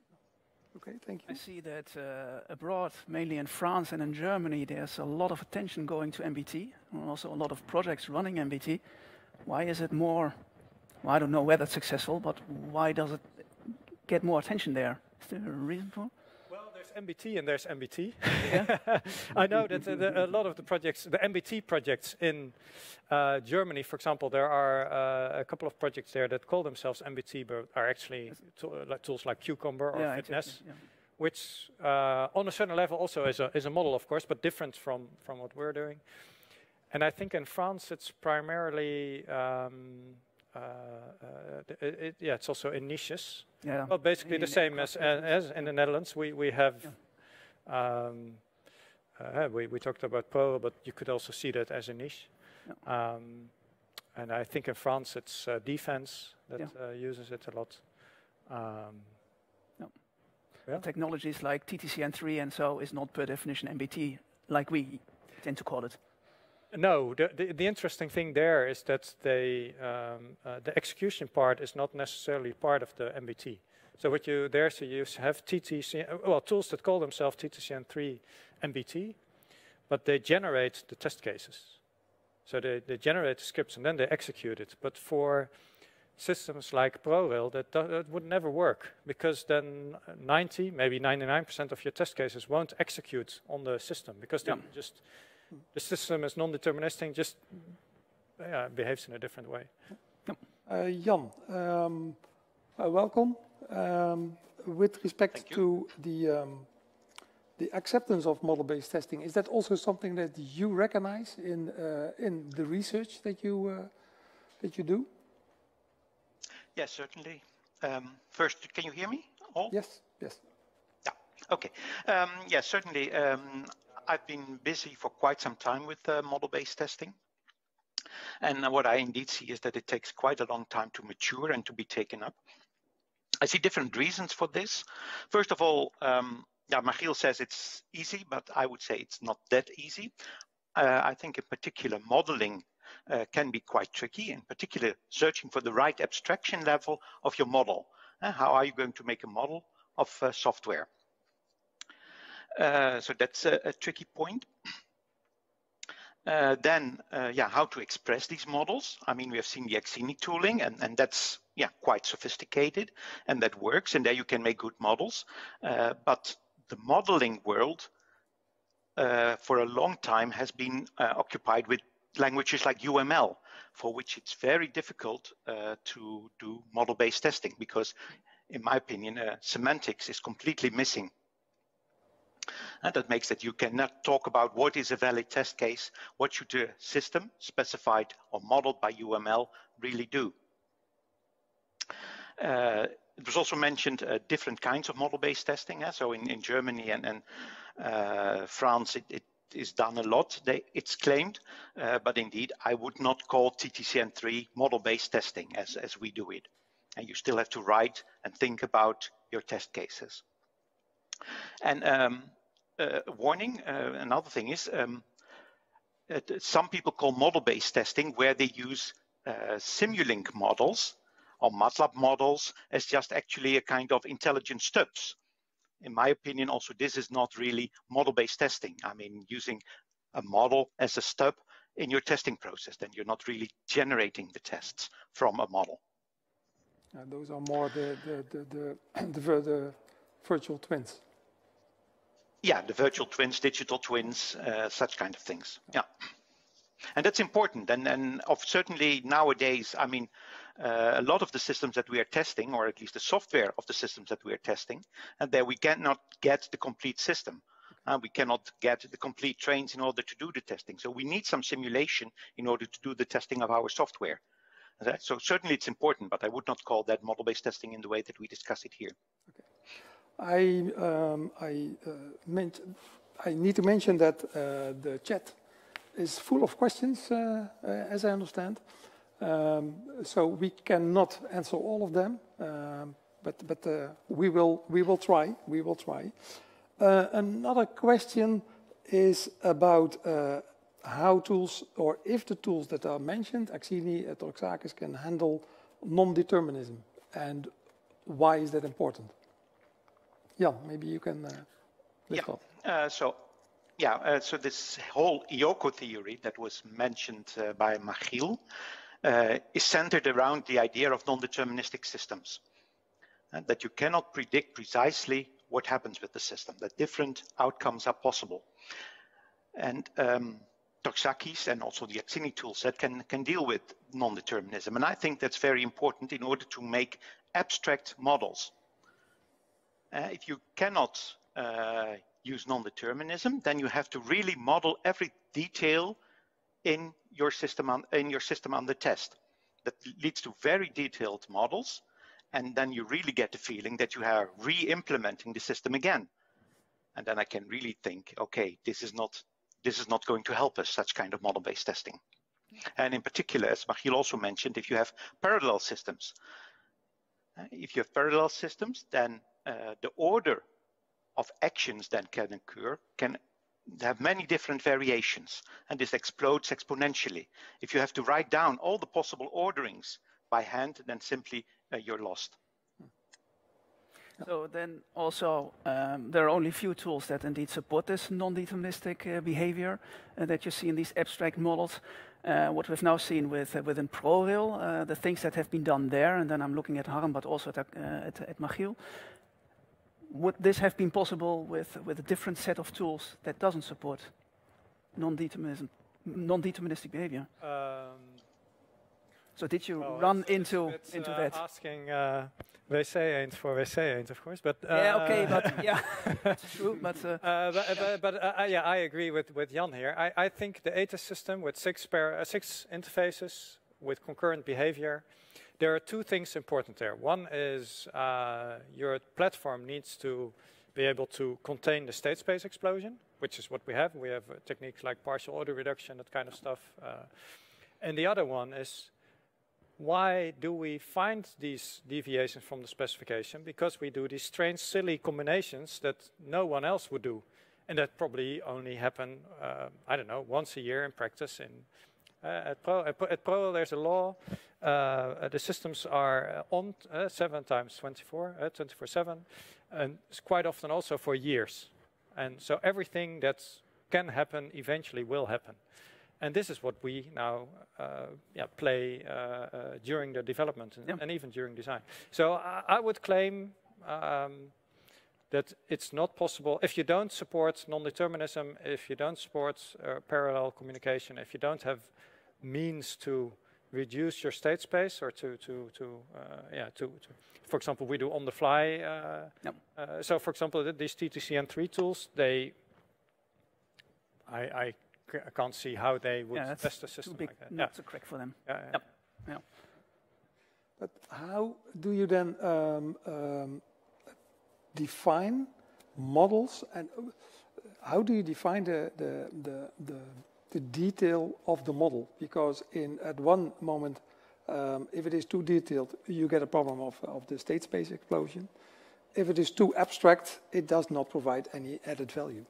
Okay, thank you. I see that uh, abroad, mainly in France and in Germany, there's a lot of attention going to M B T, and also a lot of projects running M B T. Why is it more, well, I don't know whether it's successful, but why does it get more attention there? Is there a reason for it? Well, there's M B T and there's M B T. Yeah. I know that uh, the, a lot of the projects, the M B T projects in uh, Germany, for example, there are uh, a couple of projects there that call themselves M B T, but are actually to, uh, like tools like Cucumber or yeah, Fitness, exactly, yeah. which uh, on a certain level also is a, is a model, of course, but different from, from what we're doing. And I think in France it's primarily, um, uh, uh, it, it, yeah, it's also in niches. Yeah. Well, basically the same as, as in the Netherlands. We, we have, yeah. um, uh, we, we talked about Pro, but you could also see that as a niche. Yeah. Um, and I think in France it's uh, defense that yeah. uh, uses it a lot. Um, yeah. Yeah. Technologies like T T C N three and so is not per definition M B T, like we tend to call it. No, the, the, the interesting thing there is that they, um, uh, the execution part is not necessarily part of the M B T. So what you there, so you have T T C, uh, well, tools that call themselves T T C N three M B T, but they generate the test cases. So they, they generate the scripts and then they execute it. But for systems like ProRail, that, that would never work, because then ninety, maybe ninety-nine percent of your test cases won't execute on the system, because yeah. they just the system is non-deterministic, just yeah, behaves in a different way. Uh, Jan, um, uh, welcome. Um, with respect to the um, the acceptance of model-based testing, is that also something that you recognize in uh, in the research that you uh, that you do? Yes, certainly. Um, first, can you hear me all? Yes. Yes. Yeah. Okay. Um, yes, certainly. Um, I've been busy for quite some time with uh, model-based testing. And what I indeed see is that it takes quite a long time to mature and to be taken up. I see different reasons for this. First of all, um, yeah, Michiel says it's easy, but I would say it's not that easy. Uh, I think in particular modeling uh, can be quite tricky, in particular searching for the right abstraction level of your model. Uh, how are you going to make a model of uh, software? Uh, so that's a, a tricky point. Uh, then, uh, yeah, how to express these models. I mean, we have seen the Axini tooling, and, and that's yeah, quite sophisticated, and that works, and there you can make good models. Uh, but the modeling world uh, for a long time has been uh, occupied with languages like U M L, for which it's very difficult uh, to do model-based testing, because in my opinion, uh, semantics is completely missing. And that makes that you cannot talk about what is a valid test case, what should the system specified or modeled by U M L really do. Uh, it was also mentioned uh, different kinds of model-based testing. Eh? So in, in Germany and, and uh, France, it, it is done a lot, they, it's claimed, uh, but indeed, I would not call T T C N three model-based testing as, as we do it. And you still have to write and think about your test cases. And um, uh, warning, uh, another thing is, um, uh, some people call model-based testing where they use uh, Simulink models or MATLAB models as just actually a kind of intelligent stubs. In my opinion, also, this is not really model-based testing. I mean, using a model as a stub in your testing process, then you're not really generating the tests from a model. Uh, those are more the, the, the, the, the, the virtual twins. Yeah, the virtual twins, digital twins, uh, such kind of things. Yeah. And that's important. And, and of certainly nowadays, I mean, uh, a lot of the systems that we are testing, or at least the software of the systems that we are testing, and there we cannot get the complete system. Uh, we cannot get the complete trains in order to do the testing. So we need some simulation in order to do the testing of our software. So certainly it's important, but I would not call that model-based testing in the way that we discuss it here. Okay. I, um, I, uh, meant, I need to mention that uh, the chat is full of questions, uh, uh, as I understand. Um, so we cannot answer all of them, um, but, but uh, we, will, we will try. We will try. Uh, another question is about uh, how tools, or if the tools that are mentioned, Axini, uh, Toxakis, can handle non-determinism, and why is that important? Yeah, maybe you can uh, lift yeah. off. Uh, so, yeah, uh, so this whole I O C O theory that was mentioned uh, by Michiel uh, is centered around the idea of non-deterministic systems, and that you cannot predict precisely what happens with the system, that different outcomes are possible. And um, Toxakis and also the Axini toolset can, can deal with non-determinism. And I think that's very important in order to make abstract models. Uh, if you cannot uh, use non-determinism, then you have to really model every detail in your system on, in your system under test. That leads to very detailed models, and then you really get the feeling that you are re-implementing the system again. And then I can really think, okay, this is not this is not going to help us, such kind of model-based testing. And in particular, as Michiel also mentioned, if you have parallel systems, uh, if you have parallel systems, then uh, the order of actions that can occur can have many different variations, and this explodes exponentially. If you have to write down all the possible orderings by hand, then simply uh, you're lost. So then also, um, there are only few tools that indeed support this non-deterministic uh, behavior uh, that you see in these abstract models. Uh, what we've now seen with uh, within ProRail, uh, the things that have been done there, and then I'm looking at Harm, but also at, uh, at, at Michiel. Would this have been possible with, with a different set of tools that doesn't support non-determinism, non-deterministic behavior? Um, so did you well, run it's, into, it's, into uh, that? Asking uh, W C eend for W C eend, of course. But, uh, yeah, okay, but yeah, that's true. But, uh, uh, but, but, but uh, yeah, I agree with, with Jan here. I, I think the A T E S system with six, pair, uh, six interfaces with concurrent behavior, there are two things important there. One is uh, your platform needs to be able to contain the state space explosion, which is what we have. We have uh, techniques like partial order reduction, that kind of stuff. Uh, and the other one is, why do we find these deviations from the specification? Because we do these strange, silly combinations that no one else would do. And that probably only happen, uh, I don't know, once a year in practice. In, uh, at, Pro, at, at Pro, there's a law. Uh, the systems are on uh, seven times twenty-four, uh, twenty-four seven, and it's quite often also for years. And so everything that can happen eventually will happen. and this is what we now uh, yeah, play uh, uh, during the development and, yep. and even during design. So I, I would claim um, that it's not possible, if you don't support non-determinism, if you don't support uh, parallel communication, if you don't have means to reduce your state space or to, to, to uh, yeah, to, to, for example, we do on-the-fly. Uh, yep. uh, so, for example, th these T T C N three tools, they, I, I I can't see how they would yeah, test a system too big like that. not Yeah. to crack for them. Yeah, yeah. Yep. Yeah. But how do you then um, um, define models, and how do you define the, the, the, the, the detail of the model? Because in at one moment, um, if it is too detailed, you get a problem of, of the state space explosion. If it is too abstract, it does not provide any added value.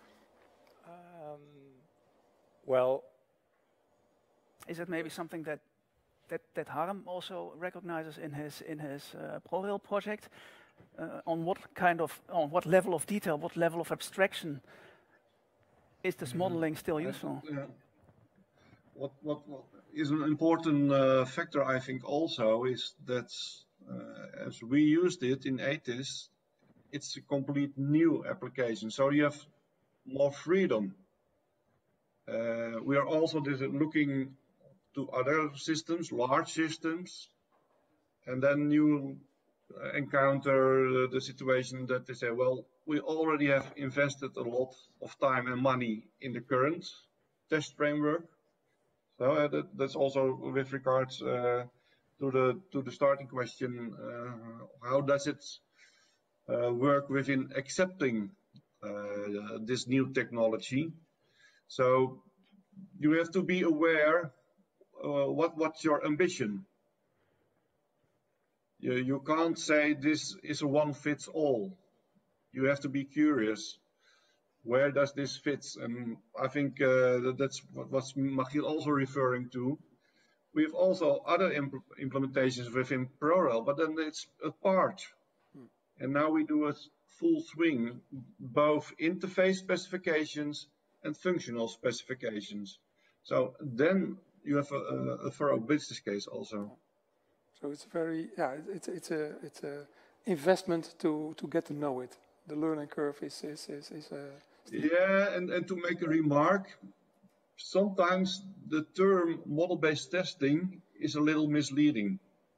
Well, is it maybe something that that that Harm also recognizes in his in his uh, ProRail project? Uh, on what kind of on what level of detail, what level of abstraction is this modeling still useful? Yeah. What, what what is an important uh, factor, I think, also is that uh, as we used it in ATIS, it's a complete new application. So you have more freedom. Uh, we are also looking to other systems, large systems, and then you encounter the situation that they say, well, we already have invested a lot of time and money in the current test framework. So uh, that, that's also with regards uh, to the to the starting question, uh, how does it uh, work within accepting uh, this new technology? So you have to be aware uh, what what's your ambition. You, you can't say this is a one fits all. You have to be curious. Where does this fit? And I think uh, that that's what was Michiel also referring to. We have also other imp implementations within ProRail, but then it's a part. Hmm. And now we do a full swing, both interface specifications and functional specifications. So then you have a, a thorough business case also. So it's very, yeah, it's it's a it's a investment to to get to know it. The learning curve is is is, is a yeah, and and to make a remark, sometimes the term model-based testing is a little misleading.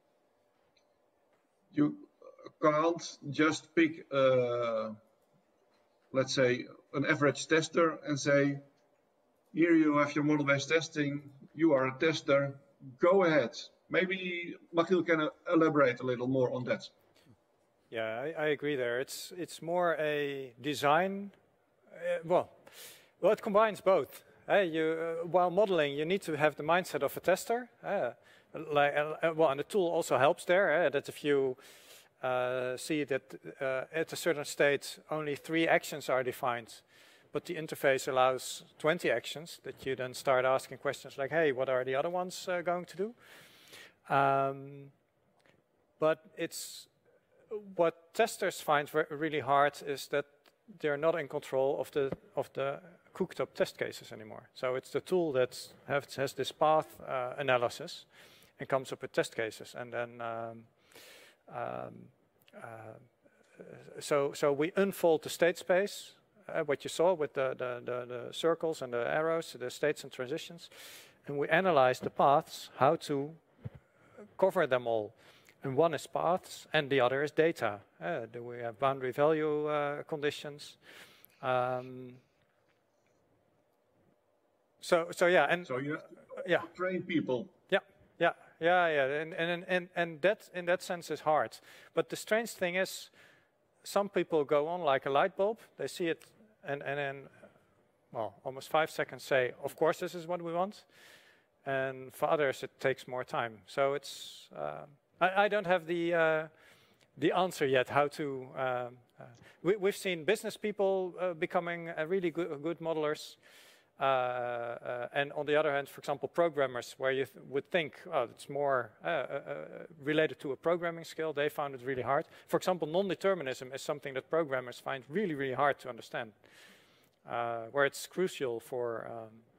You can't just pick, uh, let's say, an average tester and say, here you have your model-based testing, you are a tester, go ahead. Maybe Michiel can elaborate a little more on that. Yeah, I, I agree there. It's it's more a design. Uh, well, well, it combines both. Uh, you uh, while modeling, you need to have the mindset of a tester. Uh, like uh, well, and the tool also helps there. Uh, that if you uh, see that uh, at a certain state only three actions are defined, but the interface allows twenty actions, that you then start asking questions like, "Hey, what are the other ones uh, going to do?" Um, but it's what testers find really hard is that they're not in control of the of the cooked up test cases anymore. So it's the tool that has, has this path uh, analysis and comes up with test cases, and then um, um, uh, so so we unfold the state space, uh, what you saw with the, the the the circles and the arrows, the states and transitions, and we analyze the paths, how to cover them all. And one is paths, and the other is data. Uh, do we have boundary value uh, conditions? Um, so, so yeah, and so you have to uh, yeah, train people. Yeah, yeah, yeah, yeah, and and and and that in that sense is hard. But the strange thing is, some people go on like a light bulb. They see it, and and then, well, almost five seconds say, "Of course, this is what we want." And for others, it takes more time. So it's. Uh, I, I don't have the uh, the answer yet. How to? Um, uh, we, we've seen business people uh, becoming uh, really good, good modelers, uh, uh, and on the other hand, for example, programmers, where you th would think, oh, it's more uh, uh, related to a programming skill. They found it really hard. For example, non-determinism is something that programmers find really, really hard to understand, uh, where it's crucial for um,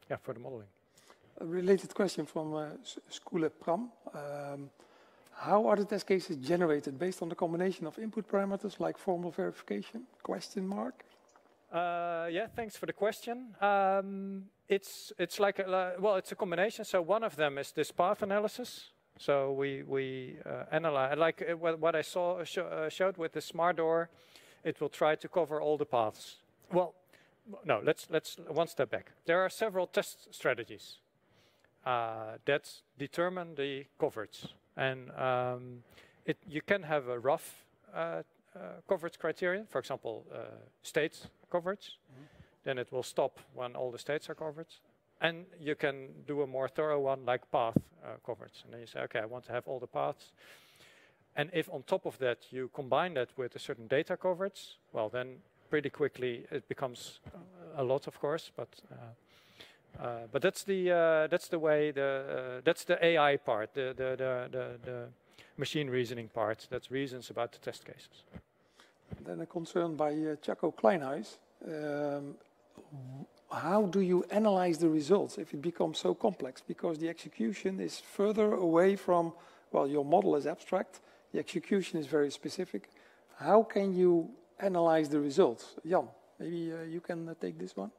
yeah, for the modeling. A related question from uh, Skule Pram. Um, how are the test cases generated? Based on the combination of input parameters like formal verification? Question mark. Uh, yeah, thanks for the question. Um, it's it's like a, uh, well, it's a combination. So one of them is this path analysis. So we we uh, analyze like uh, what, what I saw sh uh, showed with the smart door. It will try to cover all the paths. Well, no, let's let's one step back. There are several test strategies uh, that determine the coverage, and um, it you can have a rough uh, uh, coverage criterion. For example, uh, state coverage. Mm-hmm. Then it will stop when all the states are covered. And you can do a more thorough one like path uh, coverage. And then you say, okay, I want to have all the paths. And if on top of that you combine that with a certain data coverage, well, then pretty quickly it becomes uh, a lot, of course. But uh, uh, but that's the uh, that's the way the uh, that's the A I part, the the, the the the machine reasoning part. That's reasons about the test cases. Then a concern by uh, Chaco Kleinhuis. Um, how do you analyze the results if it becomes so complex? Because the execution is further away from, well, your model is abstract, the execution is very specific. How can you analyze the results? Jan, maybe uh, you can uh, take this one.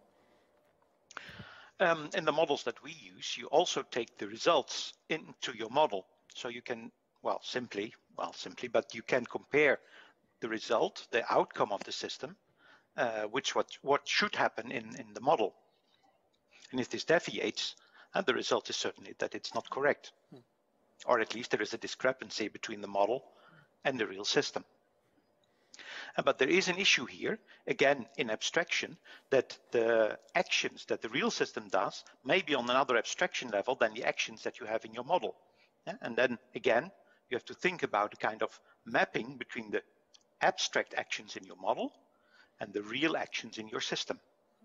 Um, in the models that we use, you also take the results into your model. So you can, well, simply, well, simply, but you can compare the result, the outcome of the system, Uh, which what what should happen in in the model, and if this deviates, and uh, the result is certainly that it's not correct, hmm. or at least there is a discrepancy between the model and the real system. Uh, but there is an issue here, again in abstraction, that the actions that the real system does may be on another abstraction level than the actions that you have in your model. Yeah? And then again, you have to think about a kind of mapping between the abstract actions in your model and the real actions in your system.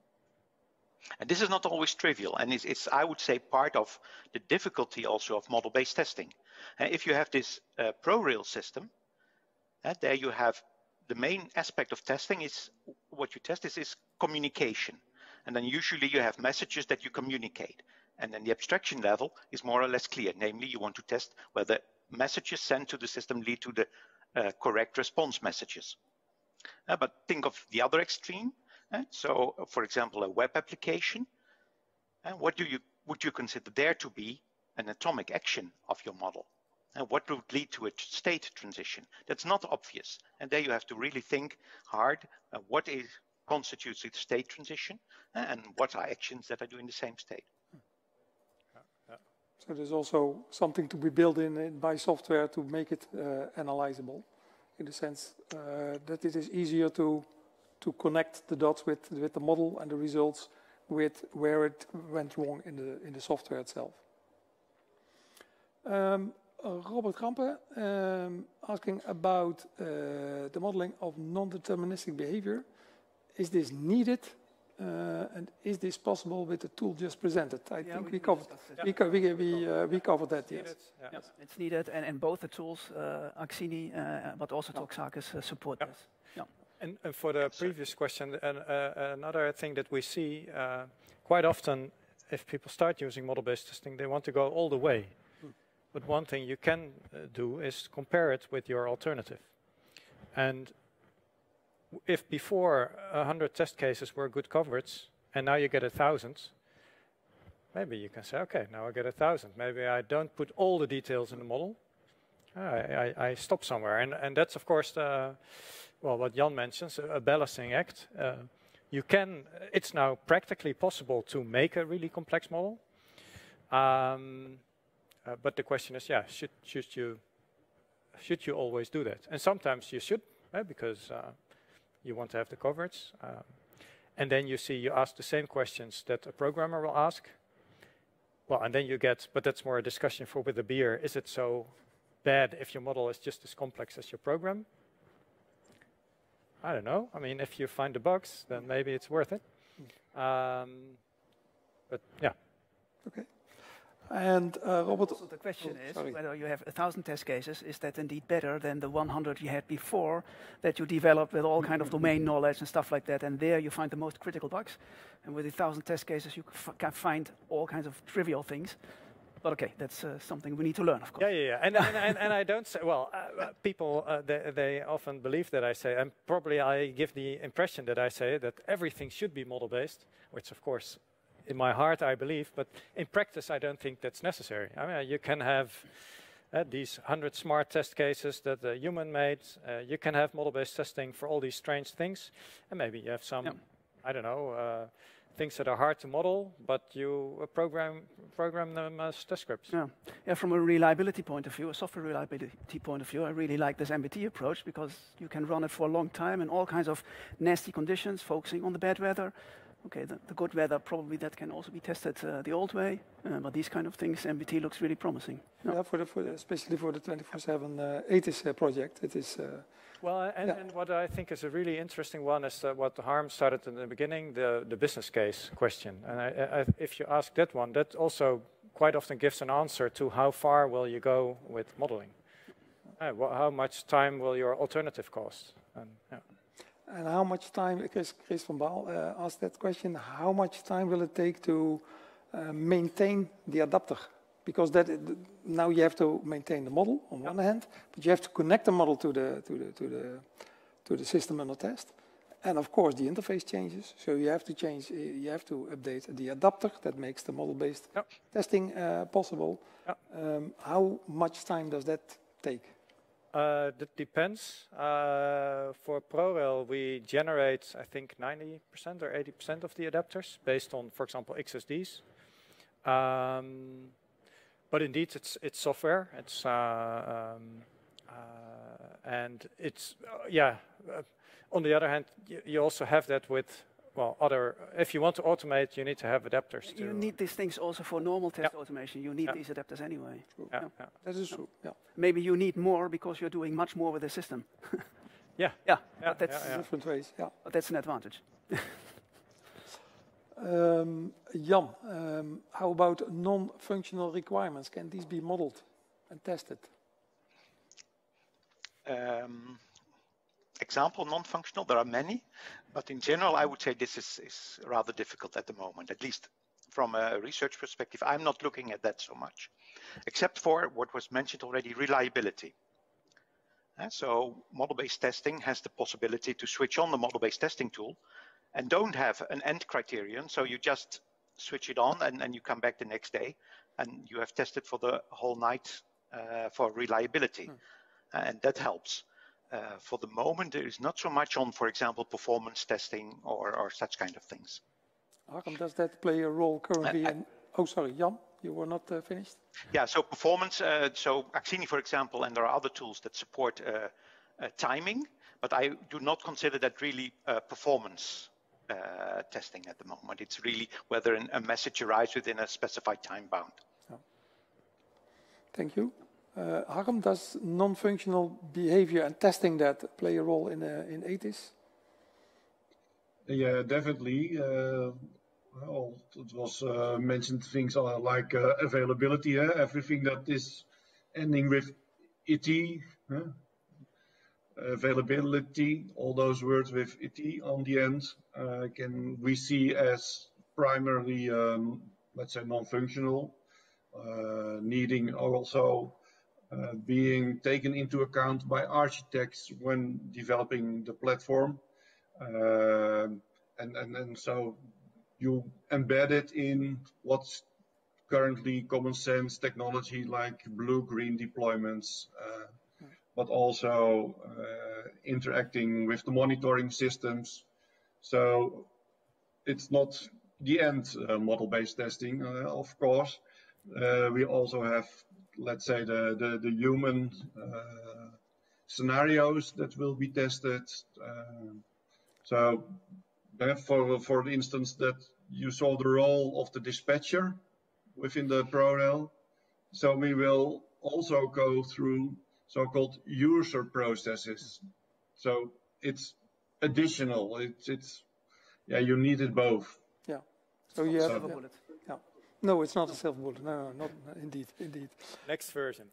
And this is not always trivial, and it's, it's I would say, part of the difficulty also of model-based testing. Uh, if you have this uh, ProRail system, uh, there you have the main aspect of testing is, what you test is, is communication. And then usually you have messages that you communicate. And then the abstraction level is more or less clear. Namely, you want to test whether messages sent to the system lead to the uh, correct response messages. Uh, but think of the other extreme. Uh, so, uh, for example, a web application. Uh, what do you would you consider there to be an atomic action of your model? And uh, what would lead to a state transition? That's not obvious. And there you have to really think hard. Uh, what is constitutes the state transition, uh, and what are actions that are doing the same state? Yeah, yeah. So there's also something to be built in, in by software to make it uh, analyzable. In the sense uh, that it is easier to to connect the dots with with the model and the results with where it went wrong in the in the software itself. Um, uh, Robert Gampe um, asking about uh, the modeling of non-deterministic behavior. Is this needed, uh, and is this possible with the tool just presented? I yeah, think we, we covered yeah. we, co we, we, uh, we covered that. Yes, yeah. Yes. It's needed, and, and both the tools, uh, Axini, uh, but also Toxakis, uh, support yeah. this. Yeah. And, and for the previous question, and uh, another thing that we see uh, quite often, if people start using model-based testing, they want to go all the way. Hmm. But one thing you can uh, do is compare it with your alternative. And if before a hundred test cases were good coverage, and now you get a thousand, maybe you can say, okay, now I get a thousand. Maybe I don't put all the details in the model. I, I, I stop somewhere, and and that's of course the, well, what Jan mentions, a, a balancing act. Uh, you can. It's now practically possible to make a really complex model, um, uh, but the question is, yeah, should should you should you always do that? And sometimes you should, uh, because. Uh, You want to have the coverage. Um, and then you see, you ask the same questions that a programmer will ask. Well, and then you get, but that's more a discussion for with the beer. Is it so bad if your model is just as complex as your program? I don't know. I mean, if you find the bugs, then maybe it's worth it. Um, but yeah. Okay. And uh, Robert, also the question oh, is sorry. whether you have a thousand test cases, is that indeed better than the one hundred you had before that you developed with all kind of domain knowledge and stuff like that, and there you find the most critical bugs. And with a thousand test cases, you can find all kinds of trivial things. But okay, that's uh, something we need to learn, of course. Yeah, yeah, yeah. And, and, and, and I don't say, well, uh, people, uh, they, they often believe that I say, and probably I give the impression that I say that everything should be model-based, which of course, in my heart I believe, but in practice I don't think that's necessary. I mean, you can have uh, these one hundred smart test cases that the human made. Uh, you can have model-based testing for all these strange things, and maybe you have some, yep. I don't know, uh, things that are hard to model, but you uh, program program them as test scripts. Yeah. yeah, from a reliability point of view, a software reliability point of view, I really like this M B T approach because you can run it for a long time in all kinds of nasty conditions, focusing on the bad weather. Okay, the, the good weather, probably that can also be tested uh, the old way, uh, but these kind of things, M B T looks really promising. Yeah, yeah for the, for the, especially for the twenty-four seven uh, ATIS uh, project, it is... Uh, Well, and, yeah. and what I think is a really interesting one is uh, what Harm started in the beginning, the, the business case question. And I, I, if you ask that one, that also quite often gives an answer to how far will you go with modeling. Uh, well, how much time will your alternative cost? And, yeah. and how much time, Chris, Chris van Baal uh, asked that question, how much time will it take to uh, maintain the adapter? Because that now you have to maintain the model on yep. one hand, but you have to connect the model to the to the to the to the system under test, and of course the interface changes. So you have to change, you have to update the adapter that makes the model-based yep. testing uh, possible. Yep. Um, how much time does that take? Uh, that depends. Uh, for ProRail, we generate I think ninety percent or eighty percent of the adapters based on, for example, X S Ds. Um, But indeed, it's it's software. It's uh, um, uh, and it's uh, yeah. Uh, on the other hand, you also have that with well other. If you want to automate, you need to have adapters. You to need these things also for normal test yeah. automation. You need yeah. these adapters anyway. Yeah, yeah. yeah. That is true. Yeah. Maybe you need more because you're doing much more with the system. yeah. Yeah. Yeah. That's yeah, yeah. different ways. Yeah. But that's an advantage. Um, Jan, um, how about non-functional requirements? Can these be modeled and tested? Um, example, non-functional, there are many, but in general, I would say this is, is rather difficult at the moment, at least from a research perspective. I'm not looking at that so much, except for what was mentioned already, reliability. Uh, so model-based testing has the possibility to switch on the model-based testing tool and don't have an end criterion. So you just switch it on and, and you come back the next day and you have tested for the whole night uh, for reliability. Hmm. Uh, and that helps. Uh, for the moment, there is not so much on, for example, performance testing or, or such kind of things. Harm, does that play a role currently? Uh, in, oh, sorry, Jan, you were not uh, finished? Yeah, so performance, uh, so Axini, for example, and there are other tools that support uh, uh, timing, but I do not consider that really uh, performance Uh, testing at the moment. It's really whether an, a message arrives within a specified time bound. Yeah. Thank you. Uh, Harm, does non-functional behavior and testing that play a role in uh, in ATIS? Yeah, definitely. Uh, well, it was uh, mentioned things are like uh, availability, eh? Everything that is ending with it, eh? Availability, all those words with it on the end, uh, can we see as primarily, um, let's say, non-functional, uh, needing also uh, being taken into account by architects when developing the platform. Uh, and, and, and so you embed it in what's currently common sense technology like blue-green deployments, uh, but also uh, interacting with the monitoring systems. So it's not the end uh, model-based testing, uh, of course. Uh, we also have, let's say, the, the, the human uh, scenarios that will be tested. Uh, so for, for instance, that you saw the role of the dispatcher within the ProRail. So we will also go through so-called user processes. So it's additional. It's it's yeah. You need it both. Yeah. So you have so, yeah. yeah. No, it's not a silver bullet. No, no, not indeed, indeed. Next version.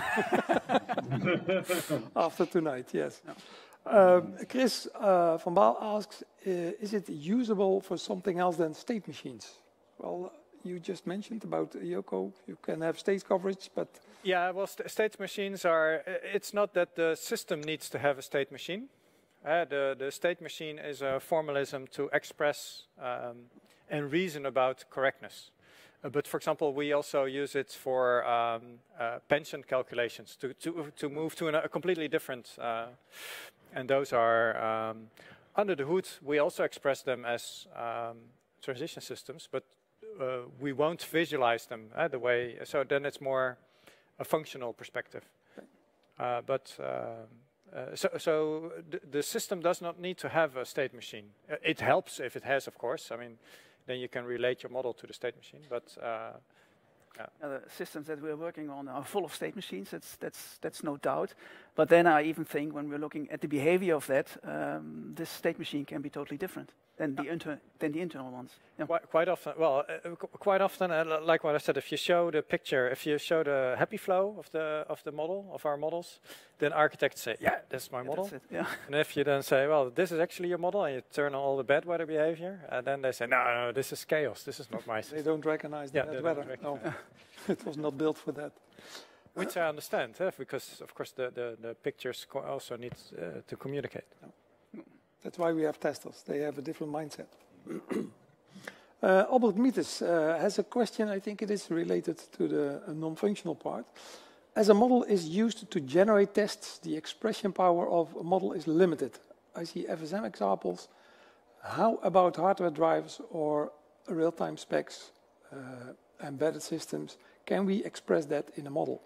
After tonight, yes. No. Um, Chris uh, van Baal asks, uh, is it usable for something else than state machines? Well, you just mentioned about Yoko, you can have state coverage, but... Yeah, well, st state machines are, it's not that the system needs to have a state machine. Uh, the, the state machine is a formalism to express um, and reason about correctness. Uh, but for example, we also use it for um, uh, pension calculations to, to, to move to an, a completely different, uh, and those are, um, under the hood, we also express them as um, transition systems, but uh, we won't visualize them uh, the way, so then it's more a functional perspective. Uh, but uh, uh, so, so th the system does not need to have a state machine. Uh, it helps if it has, of course. I mean, then you can relate your model to the state machine. But uh, yeah. Uh, the systems that we're working on are full of state machines. That's that's that's no doubt. But then I even think when we're looking at the behavior of that, um, this state machine can be totally different than the inter than the internal ones. Yeah. Quite, quite often, well, uh, qu quite often, uh, like what I said, if you show the picture, if you show the happy flow of the of the model of our models, then architects say, "Yeah, that's my Yeah, model." that's it. Yeah. And if you then say, "Well, this is actually your model," and you turn on all the bad weather behavior, and then they say, "No, no, this is chaos. This is not my system." They don't recognize Yeah, the they bad don't weather. No, recognize. it was not built for that. Which I understand, eh, because of course the the, the pictures co also need uh, to communicate. That's why we have testers. They have a different mindset. uh, Albert Mietes uh, has a question. I think it is related to the uh, non-functional part. As a model is used to generate tests, the expression power of a model is limited. I see F S M examples. How about hardware drivers or real-time specs, uh, embedded systems? Can we express that in a model?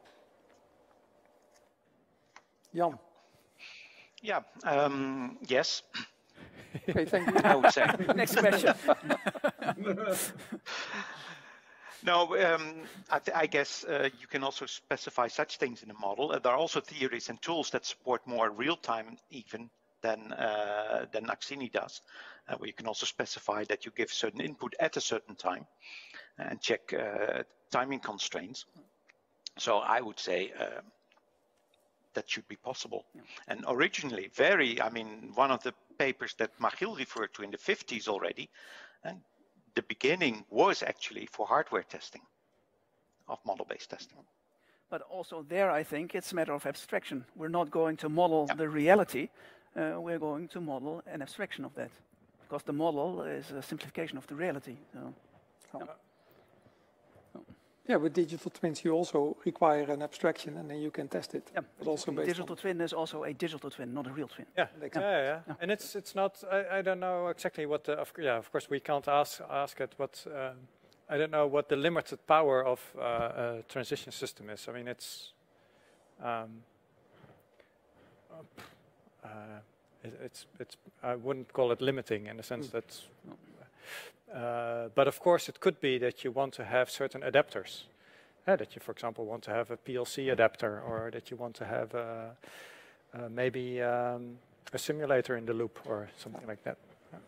Jan. Yeah, um, yes. Okay, thank you. I would say. Next question. No, um, I, th I guess uh, you can also specify such things in a model. Uh, there are also theories and tools that support more real-time even than uh, than Axini does, uh, where you can also specify that you give certain input at a certain time and check uh, timing constraints. So I would say uh, that should be possible. Yeah. And originally, very, I mean, one of the papers that Michiel referred to in the fifties already, and the beginning was actually for hardware testing of model-based testing. But also there, I think it's a matter of abstraction. We're not going to model yeah. the reality. Uh, we're going to model an abstraction of that, because the model is a simplification of the reality. So, oh. Yeah. Yeah, with digital twins, you also require an abstraction, and then you can test it. Yeah, but also based digital on twin is also a digital twin, not a real twin. Yeah, yeah, yeah, yeah. yeah. And it's it's not. I, I don't know exactly what the. Of, yeah, of course we can't ask ask it what. Uh, I don't know what the limited power of uh, a transition system is. I mean, it's. Um, uh, it, it's it's. I wouldn't call it limiting in the sense mm. that. Uh, but of course, it could be that you want to have certain adapters. Uh, that you, for example, want to have a P L C adapter, or that you want to have a, uh, maybe um, a simulator in the loop, or something like that.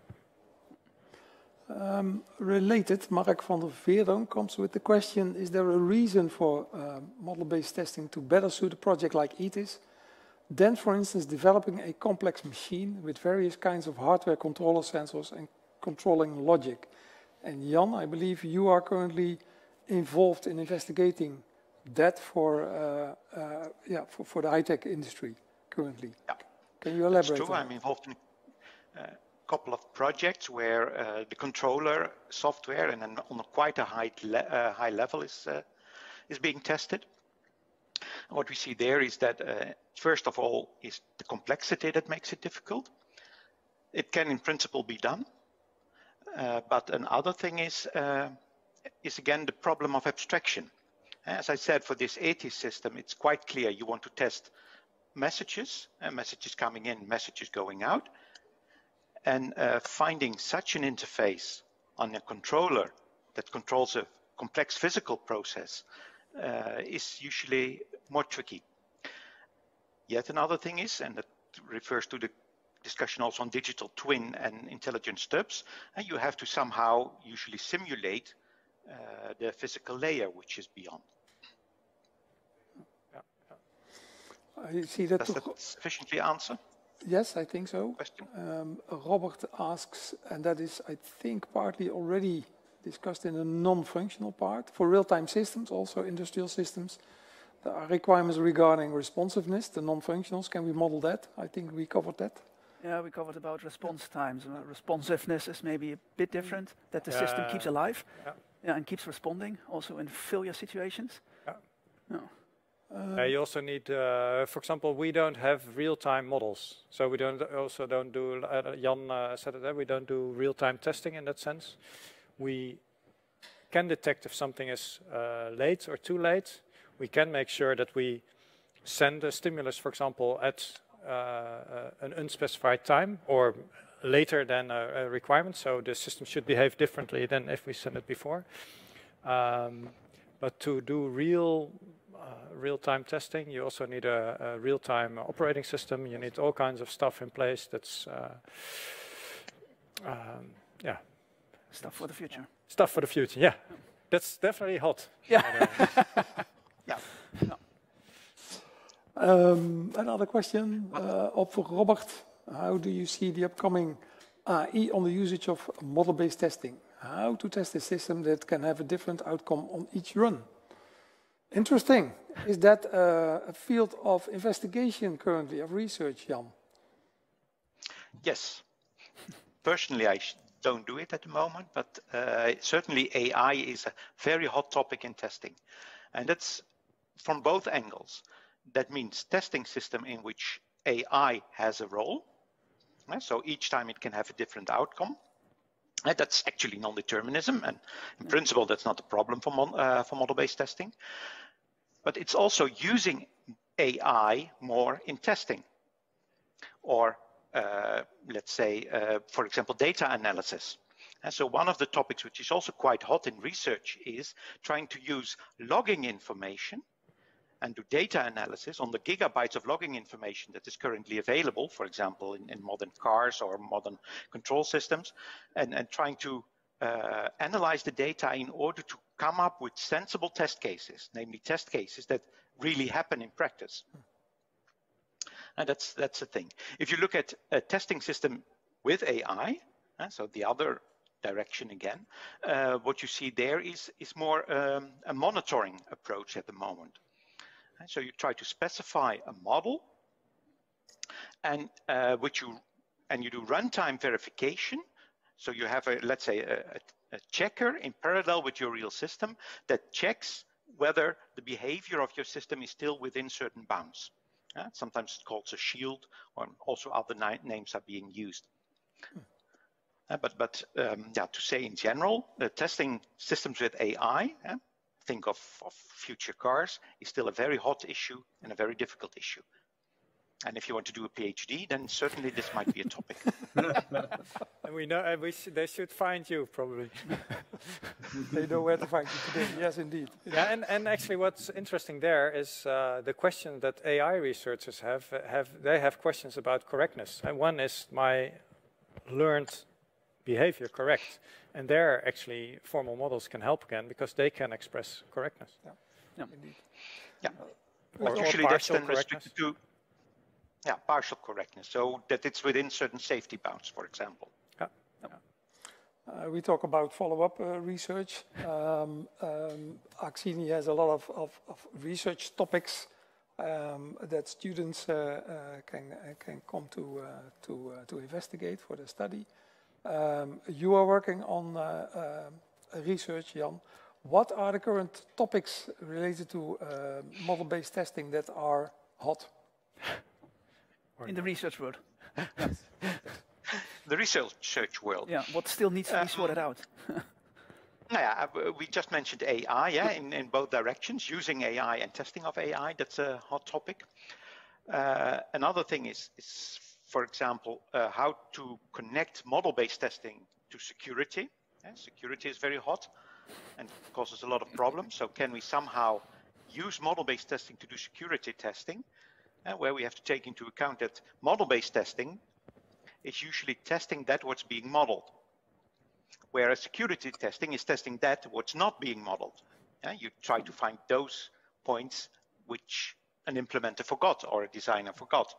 Yeah. Um, related, Mark van der Veerdonk comes with the question, is there a reason for uh, model-based testing to better suit a project like E T I S than, for instance, developing a complex machine with various kinds of hardware controller sensors and controlling logic? And Jan, I believe you are currently involved in investigating that for uh, uh, yeah for, for the high-tech industry currently. Yeah. Can you elaborate? That's true. on I'm that? involved in a couple of projects where uh, the controller software and then on a quite a high le uh, high level is uh, is being tested. And what we see there is that uh, first of all is the complexity that makes it difficult. It can in principle be done. Uh, but another thing is, uh, is again the problem of abstraction. As I said, for this A T I S system, it's quite clear you want to test messages, uh, messages coming in, messages going out, and uh, finding such an interface on a controller that controls a complex physical process uh, is usually more tricky. Yet another thing is, and that refers to the discussion also on digital twin and intelligent stubs, and you have to somehow usually simulate uh, the physical layer which is beyond. I see that. Does that sufficiently answer? Yes, I think so. Question? Um, Robert asks, and that is, I think, partly already discussed in the non-functional part. For real-time systems, also industrial systems, there are requirements regarding responsiveness, the non-functionals. Can we model that? I think we covered that. Yeah, we covered about response times. Uh, responsiveness is maybe a bit different, that the Yeah. system keeps alive Yeah. yeah, and keeps responding, also in failure situations. Yeah. No. Uh, you also need, uh, for example, we don't have real-time models, so we don't also don't do. Uh, Jan uh, said it there. We don't do real-time testing in that sense. We can detect if something is uh, late or too late. We can make sure that we send a stimulus, for example, at uh, uh, an unspecified time or later than a, a requirement. So the system should behave differently than if we send it before. Um, but to do real Uh, real-time testing, you also need a, a real-time operating system. You need all kinds of stuff in place. That's uh, um, yeah, Stuff for the future. stuff for the future. Yeah, that's definitely hot. Yeah. Yeah. No. Um, another question uh, of Robert. How do you see the upcoming A I on the usage of model-based testing? How to test a system that can have a different outcome on each run? Interesting. Is that uh, a field of investigation currently, of research, Jan? Yes. Personally, I don't do it at the moment, but uh, certainly A I is a very hot topic in testing. And that's from both angles. That means testing system in which A I has a role. Uh, so each time it can have a different outcome. Uh, that's actually non-determinism, and in principle, that's not a problem for, mon uh, for model-based testing. But it's also using A I more in testing, or uh, let's say, uh, for example, data analysis. And so one of the topics which is also quite hot in research is trying to use logging information and do data analysis on the gigabytes of logging information that is currently available, for example, in, in modern cars or modern control systems, and, and trying to uh, analyze the data in order to come up with sensible test cases, namely test cases that really happen in practice. And that's, that's the thing. If you look at a testing system with A I, uh, so the other direction again, uh, what you see there is, is more um, a monitoring approach at the moment. So you try to specify a model, and uh, which you and you do runtime verification. So you have a, let's say, a, a checker in parallel with your real system that checks whether the behavior of your system is still within certain bounds. Uh, sometimes it's called a shield, or also other names are being used. Hmm. Uh, but but um, yeah, to say in general, uh, testing systems with A I. Uh, think of, of future cars, is still a very hot issue and a very difficult issue. And if you want to do a PhD, then certainly this might be a topic. And we know uh, we sh they should find you probably. They know where to find you today. Yes, indeed. Yeah, and, and actually, what's interesting there is uh, the question that A I researchers have. Have they have questions about correctness? And one is my learned behavior correct? And there, actually, formal models can help again because they can express correctness. Yeah, yeah. indeed. Yeah, or, but or usually that's then correctness. restricted to yeah, partial correctness, so that it's within certain safety bounds, for example. Yeah. Yeah. Uh, we talk about follow-up uh, research. Um, um, Axini has a lot of, of, of research topics um, that students uh, uh, can uh, can come to uh, to uh, to investigate for the study. Um, you are working on uh, uh, research, Jan. What are the current topics related to uh, model-based testing that are hot? In the research world. Yes. The research world. Yeah, what still needs to be sorted out? Yeah, we just mentioned A I, yeah, in, in both directions, using A I and testing of A I. That's a hot topic. Uh, another thing is, is for example, uh, how to connect model-based testing to security. Yeah, security is very hot and causes a lot of problems. So can we somehow use model-based testing to do security testing, uh, where we have to take into account that model-based testing is usually testing that what's being modeled. Whereas security testing is testing that what's not being modeled. Yeah? You try to find those points which an implementer forgot or a designer forgot.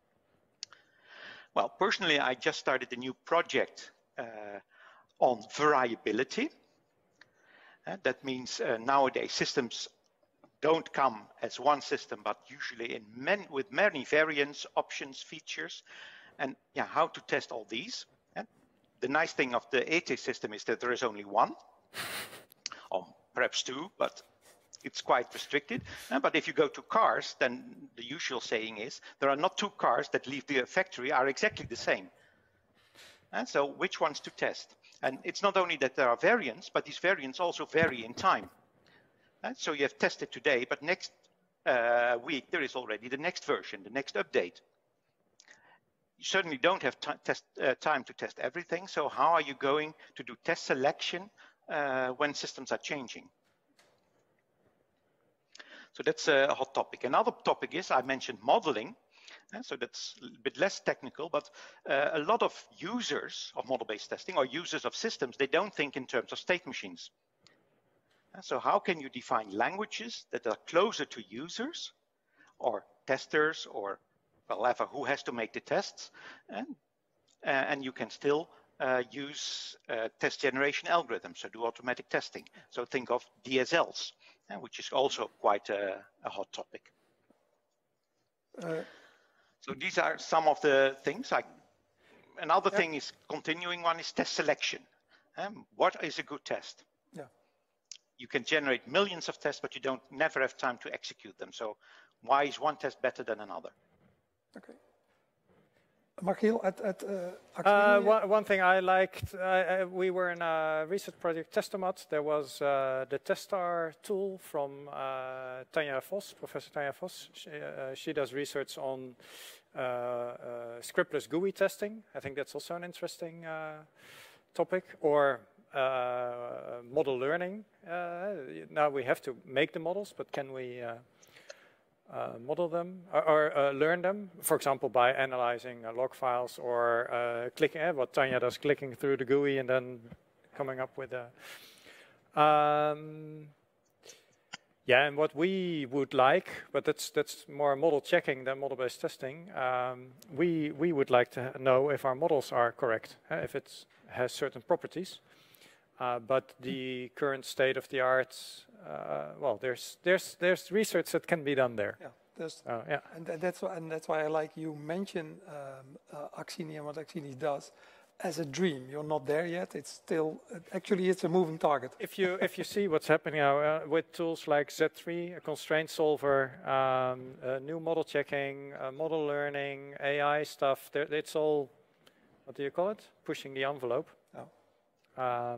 Well, personally, I just started a new project uh, on variability. Uh, that means uh, nowadays systems don't come as one system, but usually in many, with many variants, options, features, and yeah, how to test all these. And the nice thing of the E T I S system is that there is only one, or perhaps two, but it's quite restricted. Uh, but if you go to cars, then the usual saying is there are not two cars that leave the factory are exactly the same. And so which ones to test? And it's not only that there are variants, but these variants also vary in time. And so you have tested today, but next uh, week there is already the next version, the next update. You certainly don't have test, uh, time to test everything. So how are you going to do test selection uh, when systems are changing? So that's a hot topic. Another topic is, I mentioned modeling. Uh, so that's a bit less technical, but uh, a lot of users of model-based testing or users of systems, they don't think in terms of state machines. Uh, so how can you define languages that are closer to users or testers or whoever who has to make the tests, and, uh, and you can still uh, use uh, test generation algorithms, so do automatic testing. So think of D S Ls, uh, which is also quite a, a hot topic. Uh, so these are some of the things. Like another yeah. thing is continuing one is test selection. Um, what is a good test? Yeah. You can generate millions of tests, but you don't never have time to execute them. So why is one test better than another? Okay. Michiel, at, at uh, uh, one, one thing I liked, uh, we were in a research project, Testomat. There was uh, the Testar tool from uh, Tanja Vos, Professor Tanja Vos. She, uh, she does research on uh, uh, scriptless G U I testing. I think that's also an interesting uh, topic. Or uh, model learning. Uh, now we have to make the models, but can we uh, Uh, model them or, or uh, learn them, for example, by analyzing uh, log files or uh, clicking, uh, what Tanja does, clicking through the G U I and then coming up with a... Um, yeah, and what we would like, but that's that's more model checking than model-based testing, um, we, we would like to know if our models are correct, uh, if it has certain properties. Uh, but the current state of the art, uh, well, there's there's there's research that can be done there. Yeah, there's, uh, yeah. and th that's why, and that's why I like you mention um, uh, Axini and what Axini does as a dream. You're not there yet. It's still uh, actually it's a moving target. If you if you see what's happening now uh, with tools like Z three, a constraint solver, um, uh, new model checking, uh, model learning, A I stuff, it's all, what do you call it? Pushing the envelope. Oh. Um,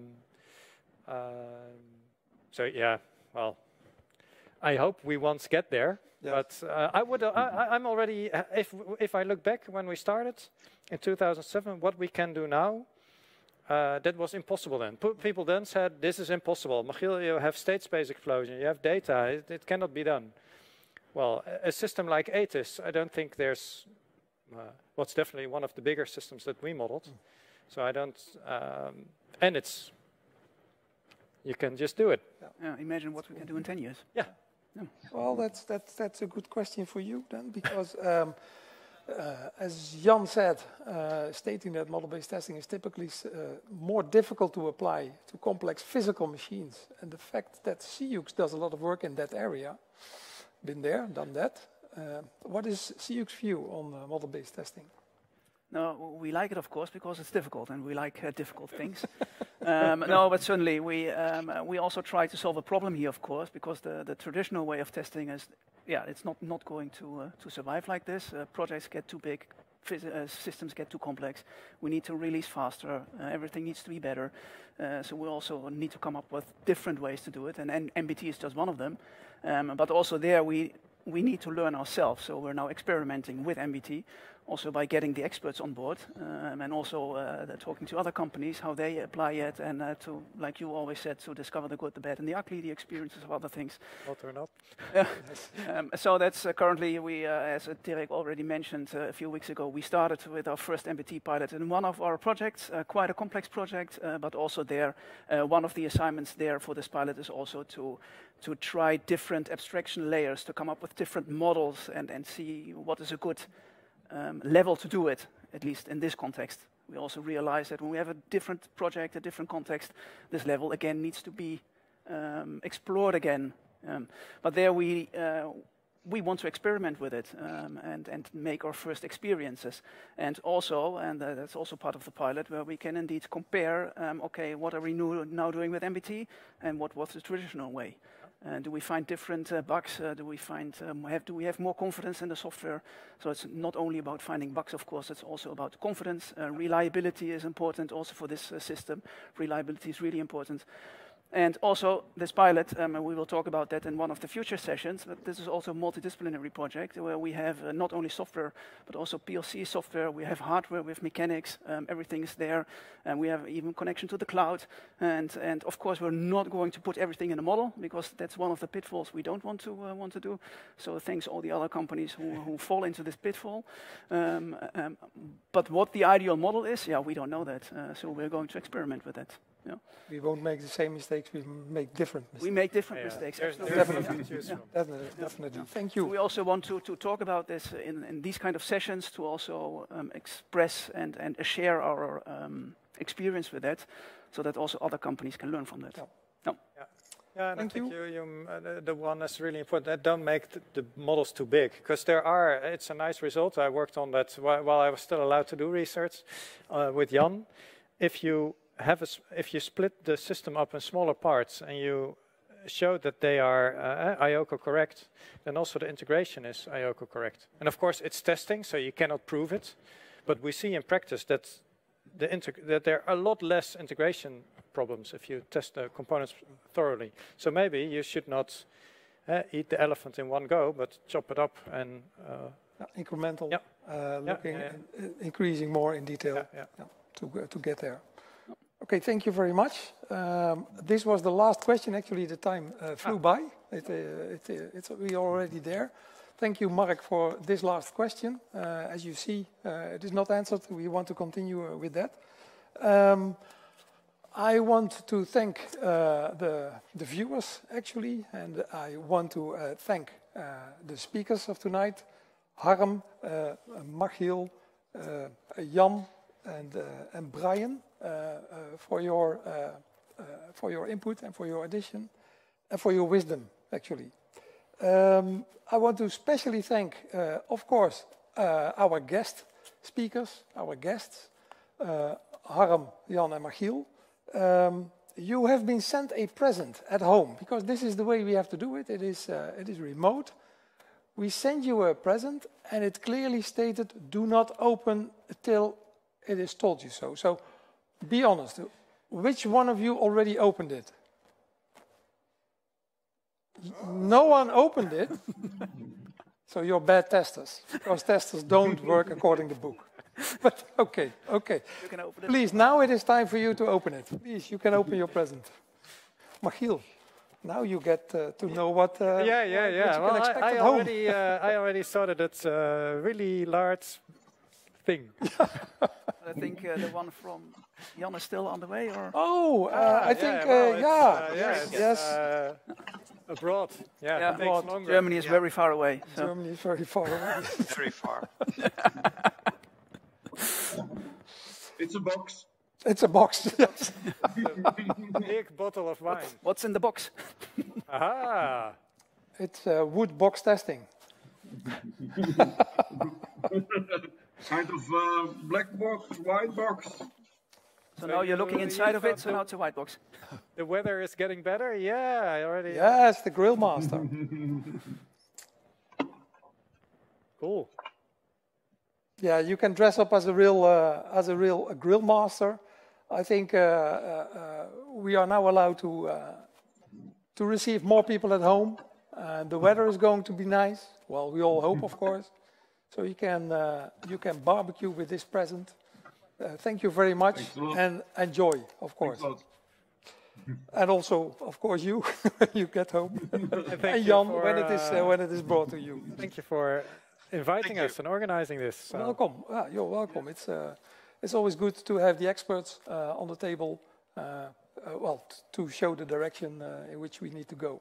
Um, so yeah, well, I hope we once get there. Yes. But uh, I would, uh, I, I'm already. Uh, if if I look back when we started in two thousand seven, what we can do now, uh, that was impossible then. P people then said this is impossible. Michiel, you have state space explosion, you have data, it, it cannot be done. Well, a, a system like E T I S, I don't think there's. Uh, well, it's definitely one of the bigger systems that we modeled. Mm. So I don't, um, and it's. You can just do it. Yeah. Yeah, imagine what we can do in ten years. Yeah. yeah. Well, that's that's that's a good question for you then, because um, uh, as Jan said, uh, stating that model-based testing is typically uh, more difficult to apply to complex physical machines, and the fact that C U X does a lot of work in that area, been there, done that. Uh, what is C U X's view on uh, model-based testing? No, we like it, of course, because it's difficult, and we like uh, difficult things. um, no, but certainly we um, uh, we also try to solve a problem here, of course, because the the traditional way of testing is, yeah, it's not not going to uh, to survive like this. Uh, projects get too big, uh, systems get too complex. We need to release faster. Uh, everything needs to be better. Uh, so we also need to come up with different ways to do it, and, and M B T is just one of them. Um, but also there we. We need to learn ourselves, so we're now experimenting with M B T also by getting the experts on board, um, and also uh, talking to other companies, how they apply it, and uh, to, like you always said, to discover the good, the bad, and the ugly, the experiences of other things. Not or not. um, so that's uh, currently, we, uh, as uh, Dirk already mentioned uh, a few weeks ago, we started with our first M B T pilot in one of our projects, uh, quite a complex project, uh, but also there, uh, one of the assignments there for this pilot is also to to try different abstraction layers, to come up with different models and, and see what is a good um, level to do it, at least in this context. We also realize that when we have a different project, a different context, this level again needs to be um, explored again. Um, but there we uh, we want to experiment with it um, and, and make our first experiences. And also, and uh, that's also part of the pilot, where we can indeed compare, um, okay, what are we new, now doing with M B T and what was the traditional way? Uh, do we find different uh, bugs? Uh, do we find, um, have, do we have more confidence in the software? So it's not only about finding bugs, of course, it's also about confidence. Uh, reliability is important also for this uh, system. Reliability is really important. And also this pilot, um, and we will talk about that in one of the future sessions, but this is also a multidisciplinary project where we have uh, not only software, but also P L C software, we have hardware, we have mechanics, um, everything is there, and we have even connection to the cloud. And, and of course, we're not going to put everything in a model, because that's one of the pitfalls we don't want to uh, want to do. So thanks all the other companies who, who fall into this pitfall. Um, um, but what the ideal model is, yeah, we don't know that. Uh, so we're going to experiment with that. Yeah. We won't make the same mistakes, we make different mistakes. We make different yeah. mistakes. There's, there's Definitely. yeah. Yeah. Definitely, definitely. Yeah. Thank you. We also want to, to talk about this in, in these kind of sessions, to also um, express and, and share our um, experience with that, so that also other companies can learn from that. Yeah. No. Yeah. Yeah, and Thank I think you. you, you uh, the, the one that's really important, uh, don't make the, the models too big, because there are, it's a nice result. I worked on that while, while I was still allowed to do research uh, with Jan. If you have a, if you split the system up in smaller parts and you show that they are uh, I O C O correct, then also the integration is I O C O correct. And of course it's testing, so you cannot prove it, but we see in practice that the that there are a lot less integration problems if you test the components thoroughly. So maybe you should not uh, eat the elephant in one go, but chop it up and uh, Yeah, incremental, yeah. uh, looking, yeah, and, uh, increasing more in detail yeah, yeah. yeah, to, uh, to get there. Okay, thank you very much. Um, this was the last question. Actually, the time uh, flew ah. by. It, uh, it, uh, it's, we are already there. Thank you, Mark, for this last question. Uh, as you see, uh, it is not answered. We want to continue uh, with that. Um, I want to thank uh, the, the viewers, actually, and I want to uh, thank uh, the speakers of tonight, Harm, uh, Machiel, uh, Jan, and, uh, and Brian. Uh, uh, for your uh, uh, for your input and for your addition and for your wisdom, actually. Um, I want to especially thank, uh, of course, uh, our guest speakers, our guests, uh, Harm, Jan, and Machiel. Um, you have been sent a present at home, because this is the way we have to do it. It is uh, it is remote. We send you a present, and it clearly stated, "Do not open till it is told you so." So. Be honest, which one of you already opened it? No one opened it, so you're bad testers, because testers don't work according to book. But okay, okay. You can open it. Please, now it is time for you to open it. Please, you can open your present. Machiel, now you get uh, to know what, uh, yeah, yeah, what yeah. you Well, can expect I, I at home. already, uh, I already saw that it's a really large thing. I think uh, the one from Jan is still on the way, or? Oh, uh, ah, I think, yeah, well, uh, it's, yeah, uh, yes, yeah, yes. Uh, abroad, yeah, Yeah, it takes longer. Germany is yeah. very far away. So. Germany is very far away. Very far. It's a box. It's a box, yes. A big bottle of wine. What's in the box? Aha! It's uh, wood box testing. Kind of uh, black box, white box. So, So now you're you- looking you inside of it, found so the- now it's a white box. The weather is getting better. Yeah, I already. Yes, the grill master. Cool. Yeah, you can dress up as a real uh, as a real uh, grill master. I think uh, uh, uh, we are now allowed to uh, to receive more people at home. Uh, the weather is going to be nice. Well, we all hope, of course. So you can, uh, you can barbecue with this present. Uh, thank you very much, and enjoy, of course. And also, of course, you, you get home. And, and Jan, for, when, it is, uh, when it is brought to you. Thank you for inviting Thank us you. and organizing this. So. Welcome. Ah, you're welcome. It's, uh, it's always good to have the experts uh, on the table, uh, uh, well, to show the direction uh, in which we need to go.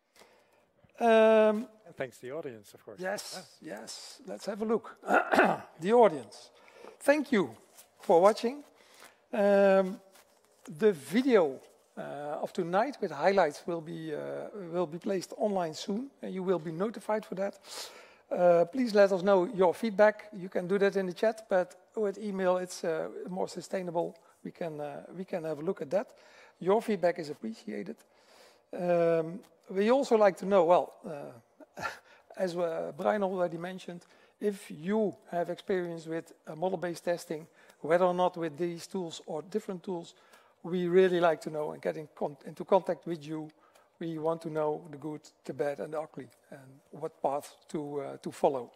Um, and thanks to the audience, of course. Yes, yeah. yes. Let's have a look. The audience. Thank you for watching. Um, the video uh, of tonight with highlights will be uh, will be placed online soon, and you will be notified for that. Uh, please let us know your feedback. You can do that in the chat, but with email it's uh, more sustainable. We can uh, we can have a look at that. Your feedback is appreciated. Um, we also like to know, well, uh, as uh, Brian already mentioned, if you have experience with uh, model-based testing, whether or not with these tools or different tools, we really like to know and get in con into contact with you. We want to know the good, the bad, and the ugly, and what path to, uh, to follow.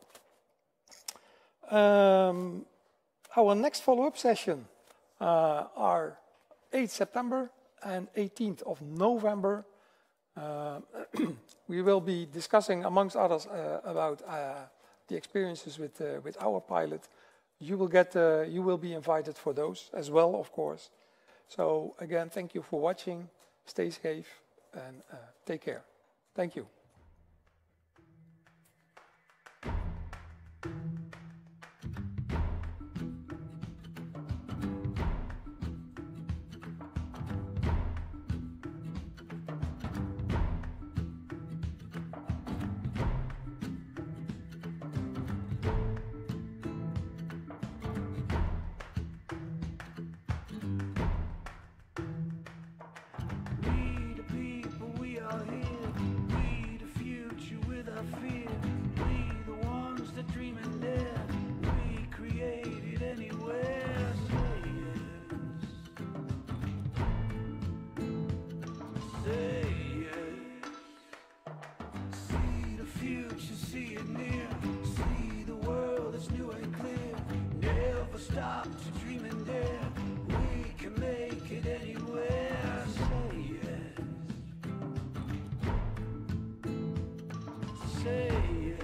Um, our next follow-up session uh, are eighth September and eighteenth of November. Uh, we will be discussing, amongst others, uh, about uh, the experiences with, uh, with our pilot. You will, get, uh, you will be invited for those as well, of course. So again, thank you for watching. Stay safe and uh, take care. Thank you. Stop to dream and dare. We can make it anywhere. Say yes. Say yes.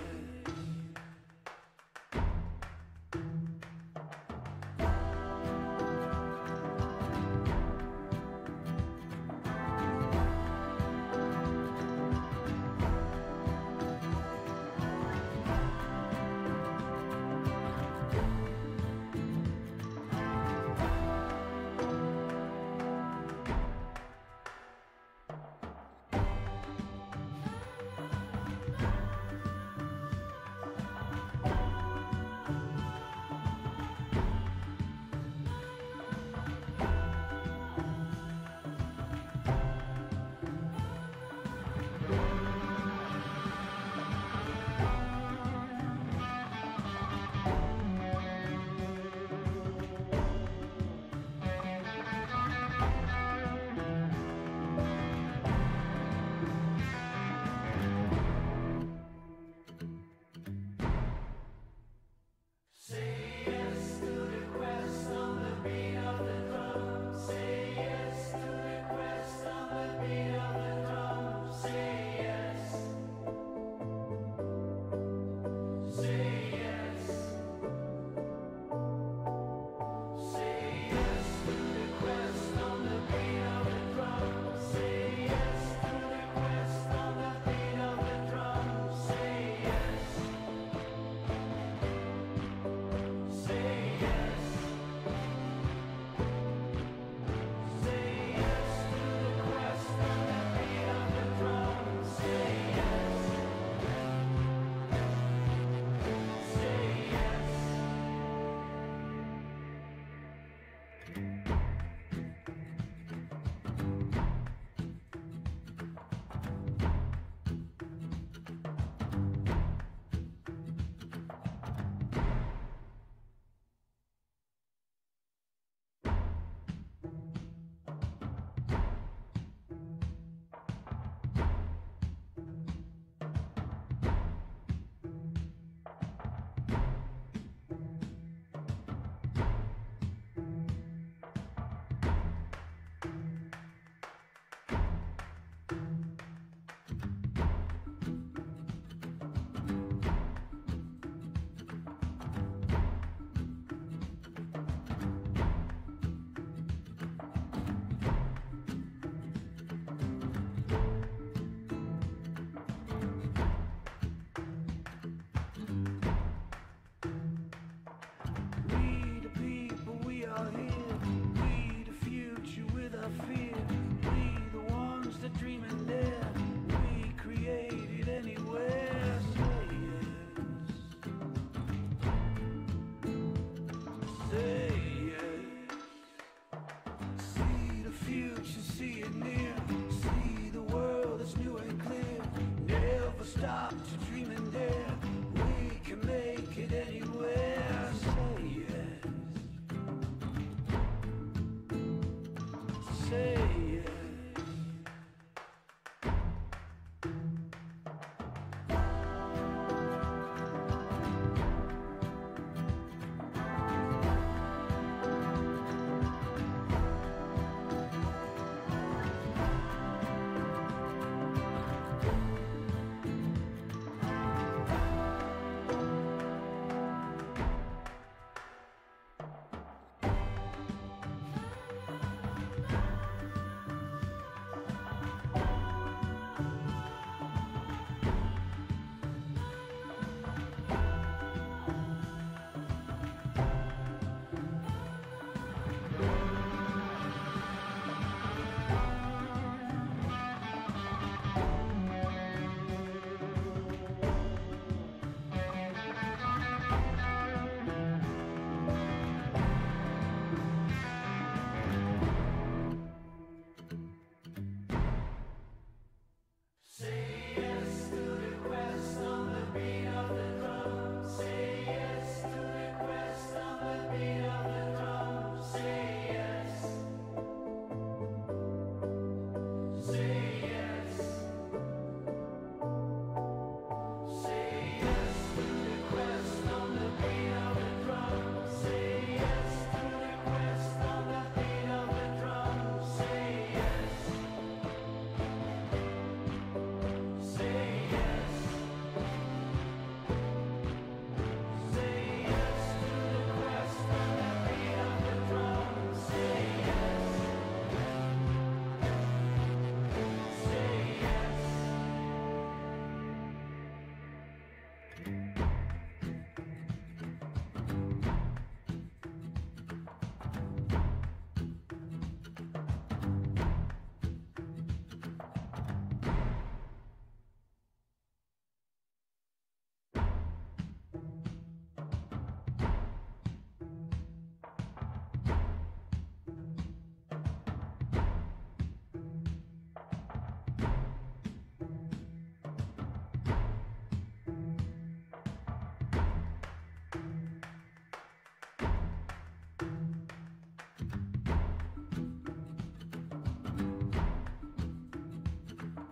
it near. See the world that's new and clear. Never stop to dream.